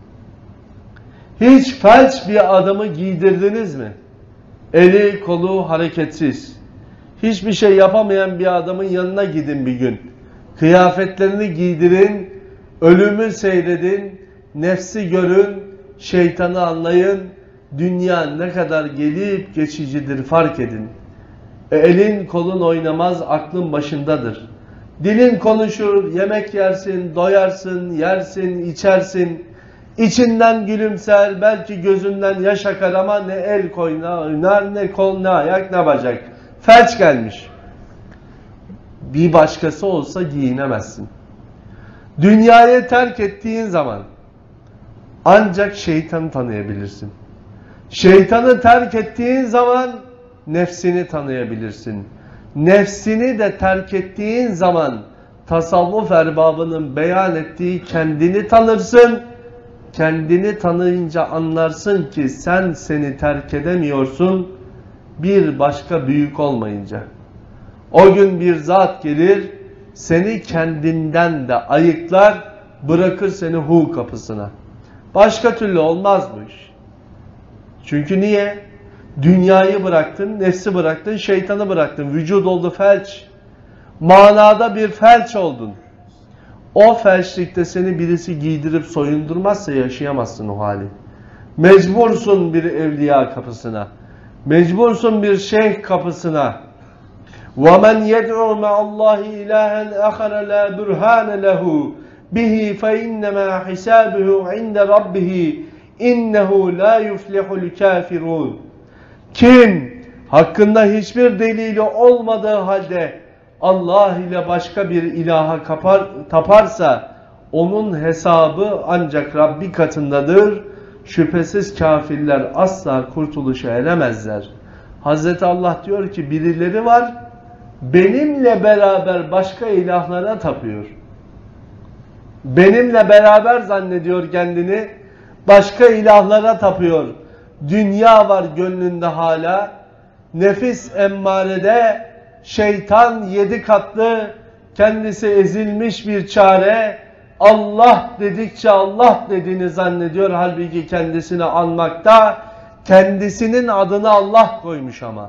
Hiç felç bir adamı giydirdiniz mi? Eli kolu hareketsiz. Hiçbir şey yapamayan bir adamın yanına gidin bir gün. Kıyafetlerini giydirin, ölümü seyredin, nefsi görün, şeytanı anlayın. Dünya ne kadar gelip geçicidir fark edin. E, elin kolun oynamaz, aklın başındadır. Dilin konuşur, yemek yersin, doyarsın, yersin, içersin. İçinden gülümser, belki gözünden yaş akar ama ne el oynar, ne kol, ne ayak, ne bacak. Felç gelmiş. Bir başkası olsa giyinemezsin. Dünyayı terk ettiğin zaman ancak şeytanı tanıyabilirsin. Şeytanı terk ettiğin zaman nefsini tanıyabilirsin. Nefsini de terk ettiğin zaman tasavvuf erbabının beyan ettiği kendini tanırsın. Kendini tanıyınca anlarsın ki sen seni terk edemiyorsun bir başka büyük olmayınca. O gün bir zat gelir, seni kendinden de ayıklar, bırakır seni hu kapısına. Başka türlü olmaz bu iş. Çünkü niye? Dünyayı bıraktın, nefsi bıraktın, şeytanı bıraktın. Vücut oldu felç. Manada bir felç oldun. O felçlikte seni birisi giydirip soyundurmazsa yaşayamazsın o hali. Mecbursun bir evliya kapısına. Mecbursun bir şeyh kapısına. وَمَنْ يَدْعُوا مَعَ اللّٰهِ إِلَٰهًا آخَرَ لَا بُرْهَانَ لَهُ بِهِ فَإِنَّمَا حِسَابُهُ عِنْدَ رَبِّهِ اِنَّهُ لَا يُفْلِحُ الْكَافِرُونَ. Kim hakkında hiçbir delili olmadığı halde Allah ile başka bir ilaha kapar, taparsa onun hesabı ancak Rabbi katındadır. Şüphesiz kafirler asla kurtuluşa eremezler. Hazreti Allah diyor ki birileri var benimle beraber başka ilahlara tapıyor. Benimle beraber zannediyor kendini, başka ilahlara tapıyor. Dünya var gönlünde hala. Nefis emmarede şeytan yedi katlı, kendisi ezilmiş bir çare. Allah dedikçe Allah dediğini zannediyor. Halbuki kendisini anmakta, kendisinin adını Allah koymuş ama.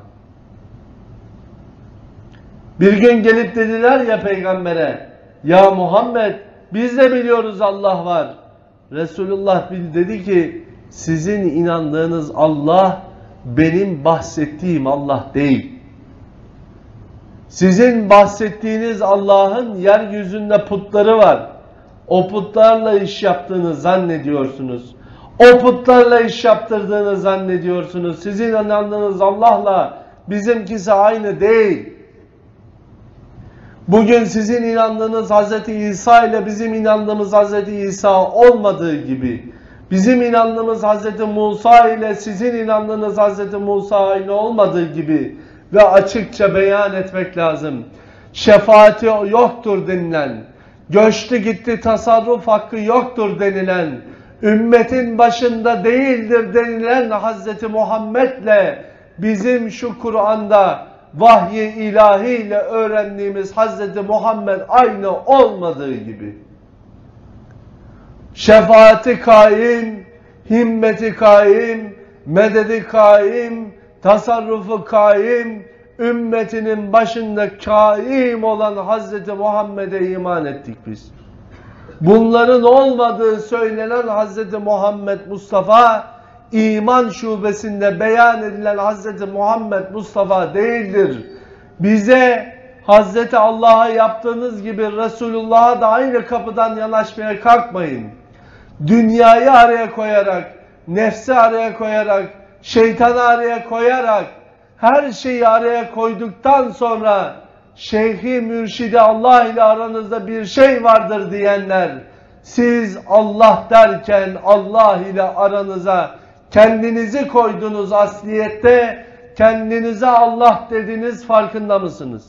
Bir gün gelip dediler ya peygambere, ya Muhammed biz de biliyoruz Allah var. Resulullah dedi ki sizin inandığınız Allah benim bahsettiğim Allah değil. Sizin bahsettiğiniz Allah'ın yeryüzünde putları var. O putlarla iş yaptığını zannediyorsunuz. O putlarla iş yaptırdığını zannediyorsunuz. Sizin inandığınız Allah'la bizimkisi aynı değil. Bugün sizin inandığınız Hazreti İsa ile bizim inandığımız Hazreti İsa olmadığı gibi, bizim inandığımız Hazreti Musa ile sizin inandığınız Hazreti Musa aynı olmadığı gibi ve açıkça beyan etmek lazım. Şefaati yoktur denilen, göçtü gitti tasarruf hakkı yoktur denilen, ümmetin başında değildir denilen Hazreti Muhammed'le bizim şu Kur'an'da vahyi ilahiyle öğrendiğimiz Hazreti Muhammed aynı olmadığı gibi. Şefaati kaim, himmeti kaim, mededi kaim, tasarrufu kaim, ümmetinin başında kaim olan Hazreti Muhammed'e iman ettik biz. Bunların olmadığı söylenen Hazreti Muhammed Mustafa, iman şubesinde beyan edilen Hazreti Muhammed Mustafa değildir. Bize Hazreti Allah'a yaptığınız gibi Resulullah'a da aynı kapıdan yanaşmaya kalkmayın. Dünyayı araya koyarak, nefsi araya koyarak, şeytanı araya koyarak, her şeyi araya koyduktan sonra şeyhi mürşidi Allah ile aranızda bir şey vardır diyenler, siz Allah derken Allah ile aranıza kendinizi koydunuz asliyette, kendinize Allah dediniz, farkında mısınız?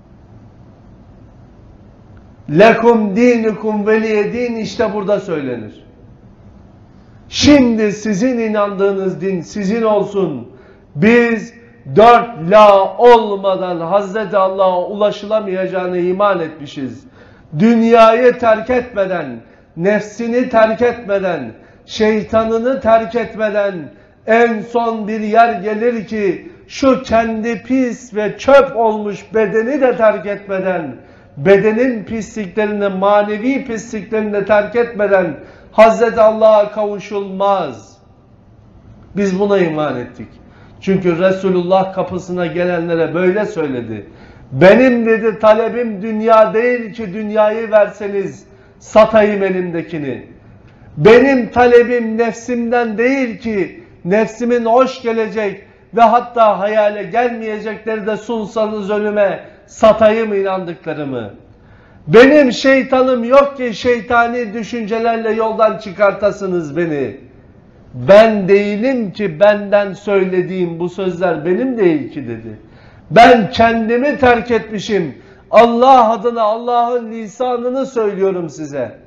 Lekum dinukum veliye din işte burada söylenir. Şimdi sizin inandığınız din sizin olsun. Biz dört la olmadan Hazreti Allah'a ulaşılamayacağını iman etmişiz. Dünyayı terk etmeden, nefsini terk etmeden, şeytanını terk etmeden en son bir yer gelir ki şu kendi pis ve çöp olmuş bedeni de terk etmeden, bedenin pisliklerini, manevi pisliklerini de terk etmeden Hazreti Allah'a kavuşulmaz. Biz buna iman ettik. Çünkü Resulullah kapısına gelenlere böyle söyledi. Benim dedi talebim dünya değil ki dünyayı verseniz satayım elimdekini. Benim talebim nefsimden değil ki nefsimin hoş gelecek ve hatta hayale gelmeyecekleri de sunsanız önüme satayım inandıklarımı. Benim şeytanım yok ki şeytani düşüncelerle yoldan çıkartasınız beni. Ben değilim ki benden söylediğim bu sözler benim değil ki dedi. Ben kendimi terk etmişim. Allah adına Allah'ın lisanını söylüyorum size.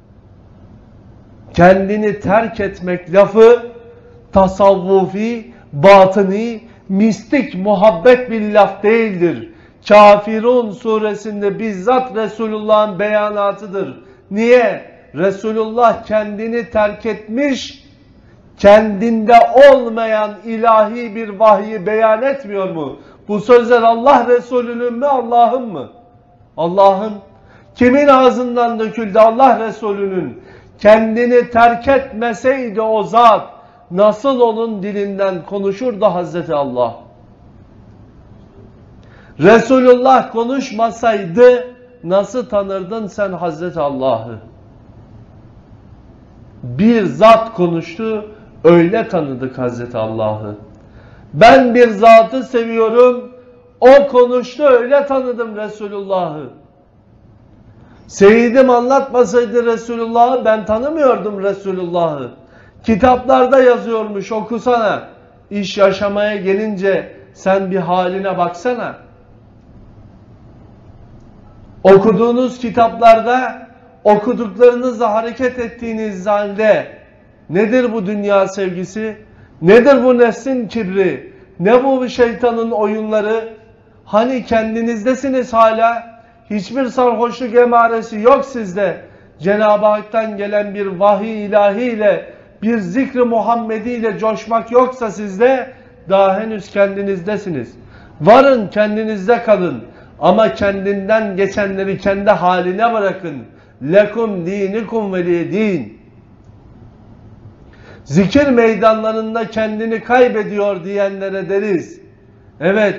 Kendini terk etmek lafı tasavvufi, batıni, mistik, muhabbet bir laf değildir. Kafirun suresinde bizzat Resulullah'ın beyanatıdır. Niye? Resulullah kendini terk etmiş, kendinde olmayan ilahi bir vahyi beyan etmiyor mu? Bu sözler Allah Resulü'nün mü, Allah'ın mı? Allah'ın. Kimin ağzından döküldü? Allah Resulü'nün. Kendini terk etmeseydi o zat nasıl onun dilinden konuşurdu Hazreti Allah? Resulullah konuşmasaydı nasıl tanırdın sen Hazreti Allah'ı? Bir zat konuştu, öyle tanıdık Hazreti Allah'ı. Ben bir zatı seviyorum, o konuştu, öyle tanıdım Resulullah'ı. Seyyidim anlatmasaydı Resulullah'ı ben tanımıyordum Resulullah'ı. Kitaplarda yazıyormuş, okusana. İş yaşamaya gelince sen bir haline baksana. Okuduğunuz kitaplarda okuduklarınızla hareket ettiğiniz halde nedir bu dünya sevgisi? Nedir bu nefsin kibri? Ne bu şeytanın oyunları? Hani kendinizdesiniz hala? Hiçbir sarhoşluk emaresi yok sizde. Cenab-ı Hak'tan gelen bir vahiy ilahiyle, bir zikr-i Muhammedi ile coşmak yoksa sizde, daha henüz kendinizdesiniz. Varın, kendinizde kalın. Ama kendinden geçenleri kendi haline bırakın. Lekum dinikum veliye din. Zikir meydanlarında kendini kaybediyor diyenlere deriz. Evet,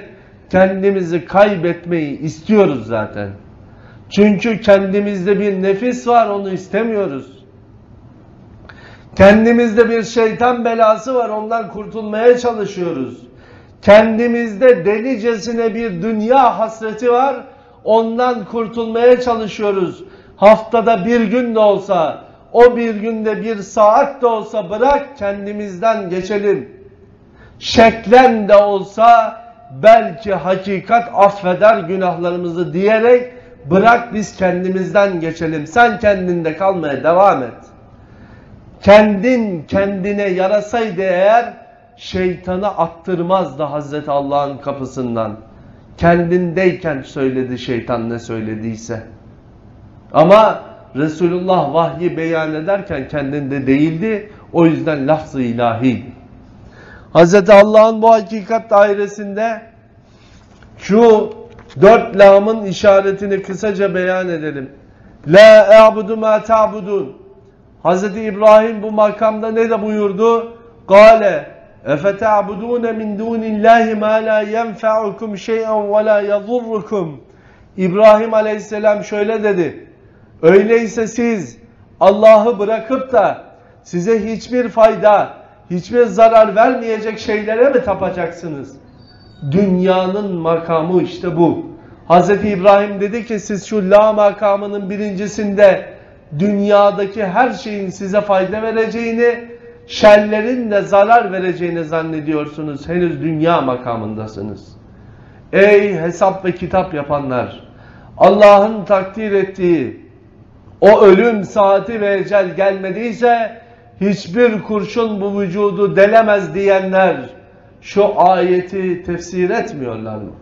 kendimizi kaybetmeyi istiyoruz zaten. Çünkü kendimizde bir nefis var, onu istemiyoruz. Kendimizde bir şeytan belası var, ondan kurtulmaya çalışıyoruz. Kendimizde delicesine bir dünya hasreti var, ondan kurtulmaya çalışıyoruz. Haftada bir gün de olsa, o bir günde bir saat de olsa bırak kendimizden geçelim. Şeklen de olsa belki hakikat affeder günahlarımızı diyerek bırak biz kendimizden geçelim. Sen kendinde kalmaya devam et. Kendin kendine yarasaydı eğer şeytanı attırmazdı Hazreti Allah'ın kapısından. Kendindeyken söyledi şeytan ne söylediyse. Ama Resulullah vahyi beyan ederken kendinde değildi. O yüzden lafz-ı ilahiydi. Hazreti Allah'ın bu hakikat dairesinde şu dört lamın işaretini kısaca beyan edelim. La a'budu ma ta'budun. Hazreti İbrahim bu makamda ne de buyurdu? Kale efeta'budune min dunillahi ma la yenfa'ukum şey'en ve la yadurrukum. İbrahim Aleyhisselam şöyle dedi. Öyleyse siz Allah'ı bırakıp da size hiçbir fayda, hiçbir zarar vermeyecek şeylere mi tapacaksınız? Dünyanın makamı işte bu. Hazreti İbrahim dedi ki siz şu la makamının birincisinde dünyadaki her şeyin size fayda vereceğini, şerlerin de zarar vereceğini zannediyorsunuz. Henüz dünya makamındasınız. Ey hesap ve kitap yapanlar! Allah'ın takdir ettiği o ölüm saati ve ecel gelmediyse hiçbir kurşun bu vücudu delemez diyenler şu ayeti tefsir etmiyorlar mı?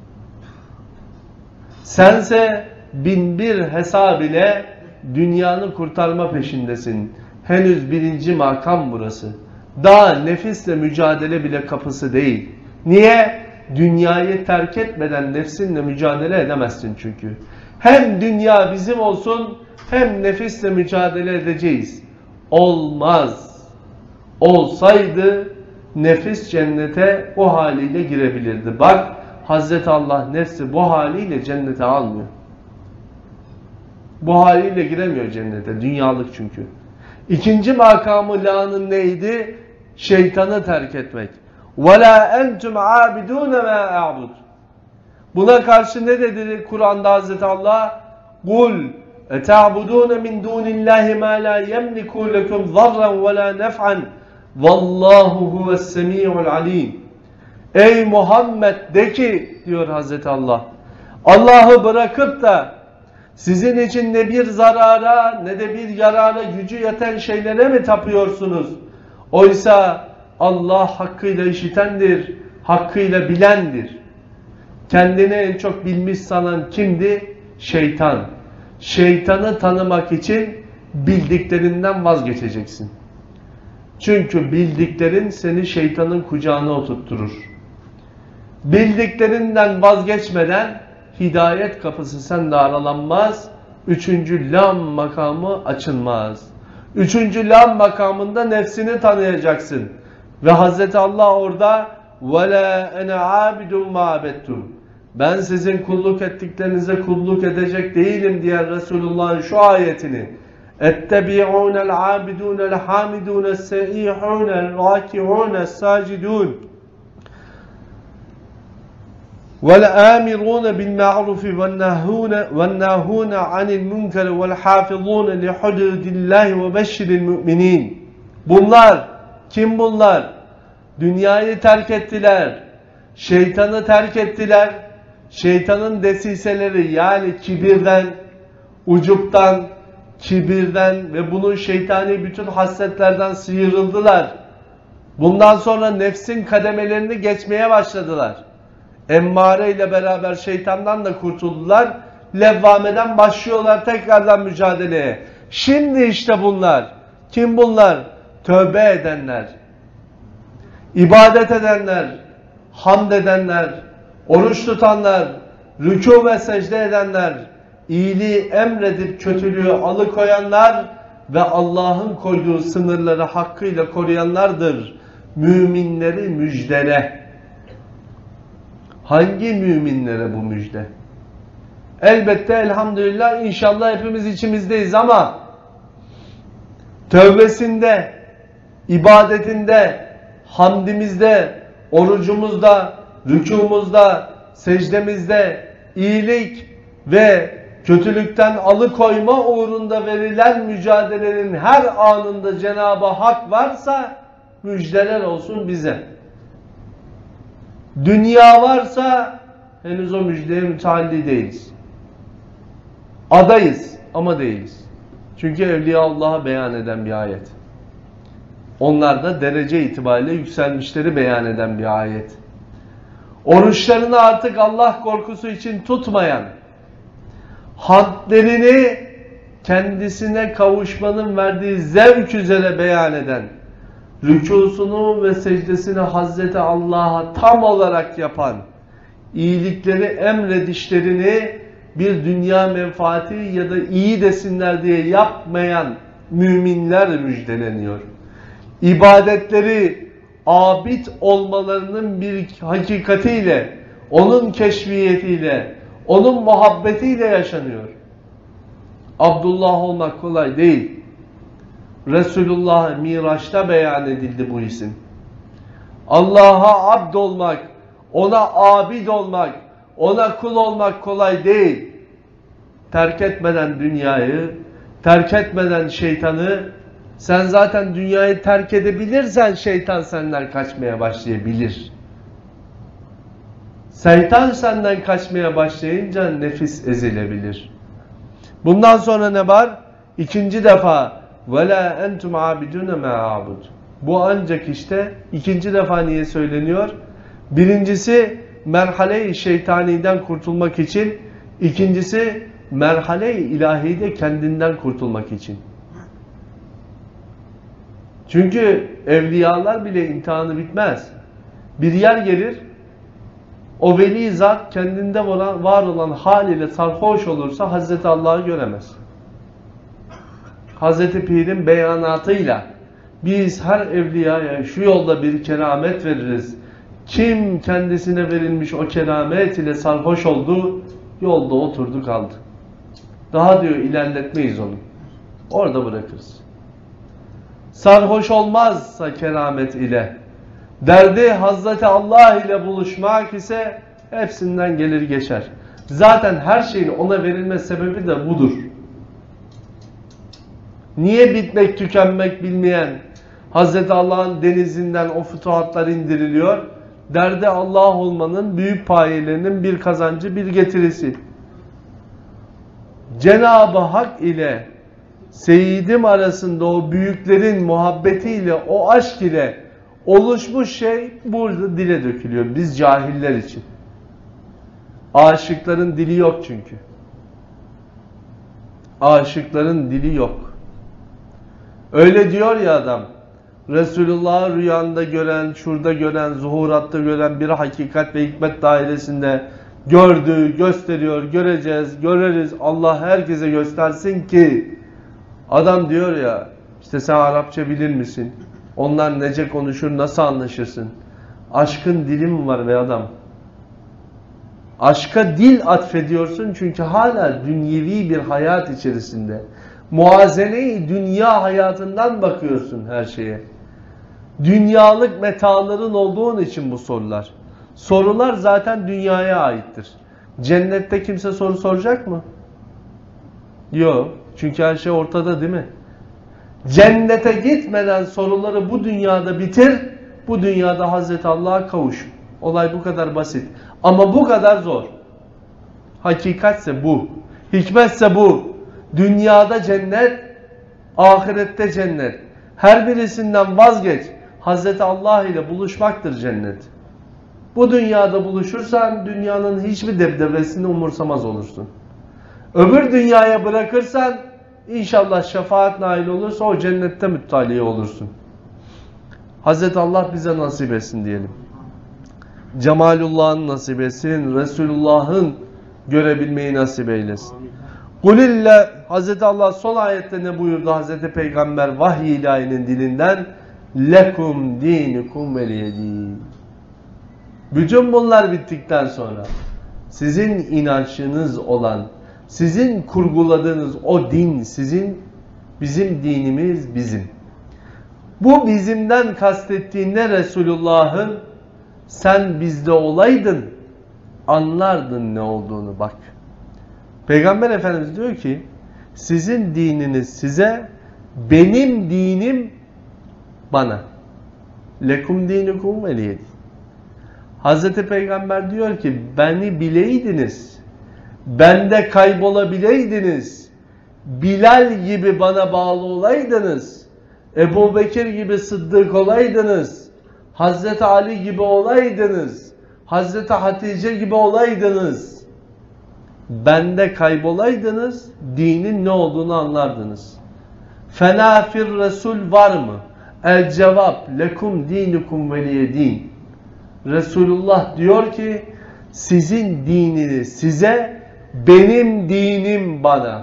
Sense bin bir hesab ile dünyanı kurtarma peşindesin. Henüz birinci makam burası. Daha nefisle mücadele bile kapısı değil. Niye? Dünyayı terk etmeden nefsinle mücadele edemezsin çünkü. Hem dünya bizim olsun hem nefisle mücadele edeceğiz. Olmaz. Olsaydı nefis cennete o haliyle girebilirdi. Bak Hazreti Allah nefsi bu haliyle cennete almıyor. Bu haliyle giremiyor cennete. Dünyalık çünkü. İkinci makamı la'nın neydi? Şeytanı terk etmek. وَلَا أَنْتُمْ عَابِدُونَ مَا أَعْبُدُ. Buna karşı ne dedi Kur'an'da Hazreti Allah? قُلْ اَتَعْبُدُونَ مِنْ دُونِ اللّٰهِ مَا لَا يَمْلِكُ لَكُمْ ضَرًّا وَلَا نَفْعًا وَاللّٰهُ هُوَ السَّمِيعُ الْعَلِيمُ. Ey Muhammed de ki diyor Hazreti Allah, Allah'ı bırakıp da sizin için ne bir zarara ne de bir yarara gücü yeten şeylere mi tapıyorsunuz? Oysa Allah hakkıyla işitendir, hakkıyla bilendir. Kendini en çok bilmiş sanan kimdi? Şeytan. Şeytanı tanımak için bildiklerinden vazgeçeceksin. Çünkü bildiklerin seni şeytanın kucağına oturtturur. Bildiklerinden vazgeçmeden hidayet kapısı sende aralanmaz. Üçüncü lam makamı açılmaz. Üçüncü lam makamında nefsini tanıyacaksın. Ve Hazreti Allah orada وَلَا اَنَا عَابِدٌ مَا عَبَدْتُمْ. Ben sizin kulluk ettiklerinize kulluk edecek değilim diyen Resulullah'ın şu ayetini اَتَّبِعُونَ الْعَابِدُونَ الْحَامِدُونَ السَّئِيحُونَ الرَّاكِعُونَ السَّاجِدُونَ وَالْآمِرُونَ بِالْمَعْرُفِ وَالنَّاهُونَ عَنِ الْمُنْكَرِ وَالْحَافِظُونَ لِحُدُودِ اللّٰهِ وَبَشِّرِ الْمُؤْمِنِينَ. Bunlar, kim bunlar? Dünyayı terk ettiler, şeytanı terk ettiler, şeytanın desiseleri yani kibirden, ucuptan, kibirden ve bunun şeytani bütün hasletlerden sıyrıldılar. Bundan sonra nefsin kademelerini geçmeye başladılar. Emmare ile beraber şeytandan da kurtuldular. Levvameden başlıyorlar tekrardan mücadeleye. Şimdi işte bunlar. Kim bunlar? Tövbe edenler, ibadet edenler, hamd edenler, oruç tutanlar, rükû ve secde edenler, iyiliği emredip kötülüğü alıkoyanlar ve Allah'ın koyduğu sınırları hakkıyla koruyanlardır. Müminleri müjdele. Hangi müminlere bu müjde? Elbette elhamdülillah inşallah hepimiz içimizdeyiz ama tövbesinde, ibadetinde, hamdimizde, orucumuzda, rükûmuzda, secdemizde, iyilik ve kötülükten alıkoyma uğrunda verilen mücadelenin her anında Cenab-ı Hak varsa müjdeler olsun bize. Dünya varsa henüz o müjdeye mütealli değiliz. Adayız ama değiliz. Çünkü Evliya Allah'a beyan eden bir ayet. Onlar da derece itibariyle yükselmişleri beyan eden bir ayet. Oruçlarını artık Allah korkusu için tutmayan, hadlerini kendisine kavuşmanın verdiği zevk üzere beyan eden, rükûsunu ve secdesini Hazreti Allah'a tam olarak yapan, iyilikleri emredişlerini bir dünya menfaati ya da iyi desinler diye yapmayan müminler müjdeleniyor. İbadetleri abid olmalarının bir hakikatiyle, onun keşfiyetiyle, onun muhabbetiyle yaşanıyor. Abdullah olmak kolay değil. Resulullah Miraç'ta beyan edildi bu isim. Allah'a abd olmak, ona abid olmak, ona kul olmak kolay değil. Terk etmeden dünyayı, terk etmeden şeytanı, sen zaten dünyayı terk edebilirsen şeytan senden kaçmaya başlayabilir. Şeytan senden kaçmaya başlayınca nefis ezilebilir. Bundan sonra ne var? İkinci defa وَلَا اَنْتُمْ عَابِدُونَ مَا عَابُدُ. Bu ancak işte ikinci defa niye söyleniyor? Birincisi merhale-i şeytaniden kurtulmak için, ikincisi merhale-i ilahide kendinden kurtulmak için. Çünkü evliyalar bile imtihanı bitmez. Bir yer gelir, o veli zat kendinde var olan haliyle sarhoş olursa Hazreti Allah'ı göremez. Hazreti Pir'in beyanatıyla biz her evliyaya şu yolda bir keramet veririz. Kim kendisine verilmiş o keramet ile sarhoş oldu, yolda oturdu kaldı. Daha diyor ilerletmeyiz onu. Orada bırakırız. Sarhoş olmazsa keramet ile, derdi Hazreti Allah ile buluşmak ise hepsinden gelir geçer. Zaten her şeyin ona verilme sebebi de budur. Niye bitmek tükenmek bilmeyen Hazreti Allah'ın denizinden o fütuhatlar indiriliyor? Derdi Allah olmanın büyük payelerinin bir kazancı, bir getirisi. Cenab-ı Hak ile Seyyidim arasında o büyüklerin muhabbetiyle, o aşk ile oluşmuş şey burada dile dökülüyor. Biz cahiller için. Aşıkların dili yok çünkü. Aşıkların dili yok. Öyle diyor ya adam, Resulullah'ı rüyanda gören, şurada gören, zuhuratta gören bir hakikat ve hikmet dairesinde gördü, gösteriyor, göreceğiz, göreriz. Allah herkese göstersin ki, adam diyor ya, işte sen Arapça bilir misin? Onlar nece konuşur, nasıl anlaşırsın? Aşkın dili mi var be adam? Aşka dil atfediyorsun çünkü hala dünyevi bir hayat içerisinde. Muazene-i dünya hayatından bakıyorsun her şeye. Dünyalık metaların olduğun için bu sorular. Sorular zaten dünyaya aittir. Cennette kimse soru soracak mı? Yok. Çünkü her şey ortada değil mi? Cennete gitmeden soruları bu dünyada bitir, bu dünyada Hazreti Allah'a kavuş. Olay bu kadar basit. Ama bu kadar zor. Hakikatse bu. Hikmetse bu. Dünyada cennet, ahirette cennet. Her birisinden vazgeç. Hazreti Allah ile buluşmaktır cennet. Bu dünyada buluşursan dünyanın hiçbir debdebesini umursamaz olursun. Öbür dünyaya bırakırsan inşallah şefaat nail olursa o cennette müttali olursun. Hazreti Allah bize nasip etsin diyelim. Cemalullah'ın nasip etsin. Resulullah'ın görebilmeyi nasip eylesin. Kulille, Hazreti Allah son ayette ne buyurdu Hazreti Peygamber vahiy ilahinin dilinden? Lekum dinukum veliyedin. Bütün bunlar bittikten sonra sizin inançınız olan, sizin kurguladığınız o din sizin, bizim dinimiz bizim. Bu bizimden kastettiğinde Resulullah'ın sen bizde olaydın anlardın ne olduğunu bak. Peygamber Efendimiz diyor ki sizin dininiz size, benim dinim bana. Lekum dinukum veliye din. Hazreti Peygamber diyor ki beni bileydiniz, bende kaybolabileydiniz, Bilal gibi bana bağlı olaydınız, Ebu Bekir gibi sıddık olaydınız, Hazreti Ali gibi olaydınız, Hazreti Hatice gibi olaydınız, bende kaybolaydınız, dinin ne olduğunu anlardınız. Fenafir Resul var mı? El cevap lekum dinukum veliye din. Resulullah diyor ki sizin dininiz size, benim dinim bana.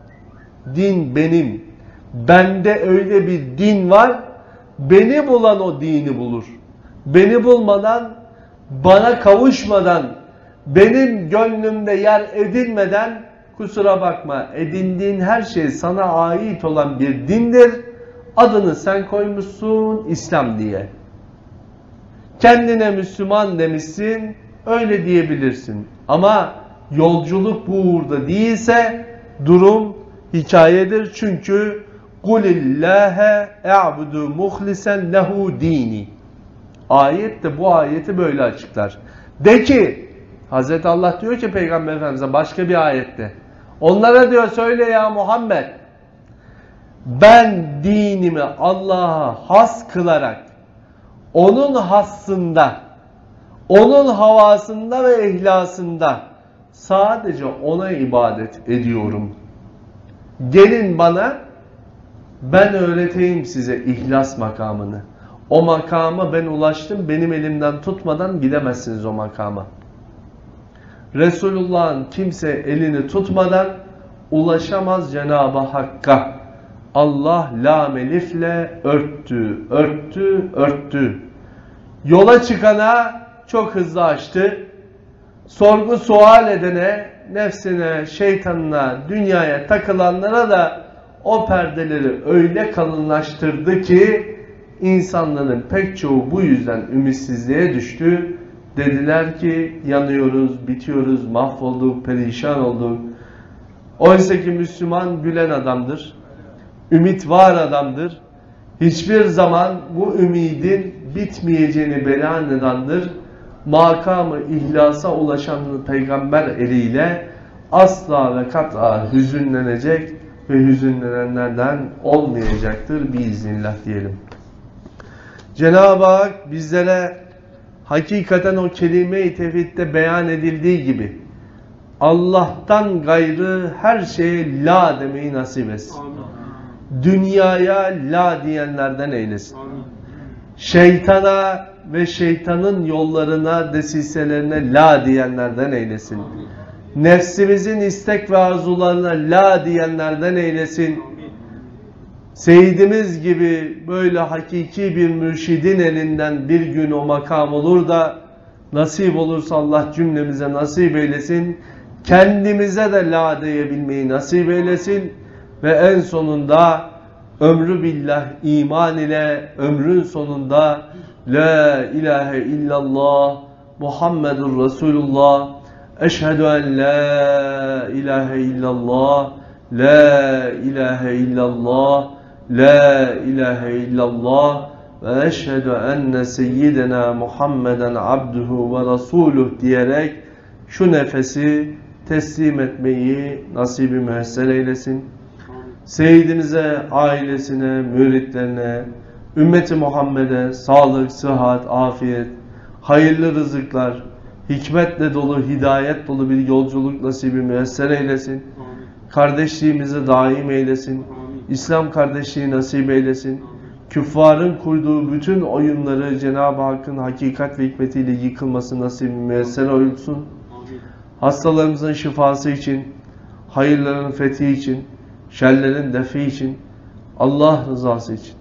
Din benim. Bende öyle bir din var, beni bulan o dini bulur. Beni bulmadan, bana kavuşmadan, benim gönlümde yer edinmeden, kusura bakma, edindiğin her şey sana ait olan bir dindir. Adını sen koymuşsun İslam diye. Kendine Müslüman demişsin, öyle diyebilirsin. Ama yolculuk bu uğurda değilse durum hikayedir. Çünkü قُلِ اللّٰهَ اَعْبُدُ مُخْلِسًا لَهُ dini. Ayet de bu ayeti böyle açıklar. De ki, Hazreti Allah diyor ki Peygamber Efendimiz'e başka bir ayette, onlara diyor söyle ya Muhammed, ben dinimi Allah'a has kılarak, onun hassında, onun havasında ve ihlasında sadece ona ibadet ediyorum. Gelin bana, ben öğreteyim size ihlas makamını. O makama ben ulaştım, benim elimden tutmadan gidemezsiniz o makama. Resulullah'ın kimse elini tutmadan ulaşamaz Cenab-ı Hakk'a. Allah lam elifle örttü, örttü, örttü. Yola çıkana çok hızlı açtı. Sorgu sual edene, nefsine, şeytanına, dünyaya takılanlara da o perdeleri öyle kalınlaştırdı ki insanların pek çoğu bu yüzden ümitsizliğe düştü. Dediler ki yanıyoruz, bitiyoruz, mahvolduk, perişan olduk. Oysa ki Müslüman gülen adamdır. Ümit var adamdır. Hiçbir zaman bu ümidin bitmeyeceğini beyan edendir. Makamı ihlasa ulaşan peygamber eliyle asla ve kat'a hüzünlenecek ve hüzünlenenlerden olmayacaktır biiznillah diyelim. Cenab-ı Hak bizlere hakikaten o kelime-i tevhidde beyan edildiği gibi Allah'tan gayrı her şeye la demeyi nasip etsin. Dünyaya la diyenlerden eylesin. Şeytana ve şeytanın yollarına, desiselerine la diyenlerden eylesin. Nefsimizin istek ve arzularına la diyenlerden eylesin. Seyyidimiz gibi böyle hakiki bir mürşidin elinden bir gün o makam olur da nasip olursa Allah cümlemize nasip eylesin. Kendimize de la diyebilmeyi nasip eylesin. Ve en sonunda ömrü billah iman ile ömrün sonunda la ilahe illallah Muhammedur Resulullah eşhedü en la ilahe illallah la ilahe illallah la ilahe illallah ve eşhedü enne seyyidena Muhammeden abduhu ve rasuluh diyerek şu nefesi teslim etmeyi nasibi müyesser eylesin. Seyyidimize, ailesine, müritlerine, ümmeti Muhammed'e sağlık, sıhhat, afiyet, hayırlı rızıklar, hikmetle dolu, hidayet dolu bir yolculuk nasibi müyesser eylesin. Amin. Kardeşliğimizi daim eylesin. Amin. İslam kardeşliği nasip eylesin. Amin. Küffarın kurduğu bütün oyunları Cenab-ı Hakk'ın hakikat ve hikmetiyle yıkılması nasibi müyesser olsun. Amin. Hastalarımızın şifası için, hayırların fethi için, şerlerin defi için, Allah rızası için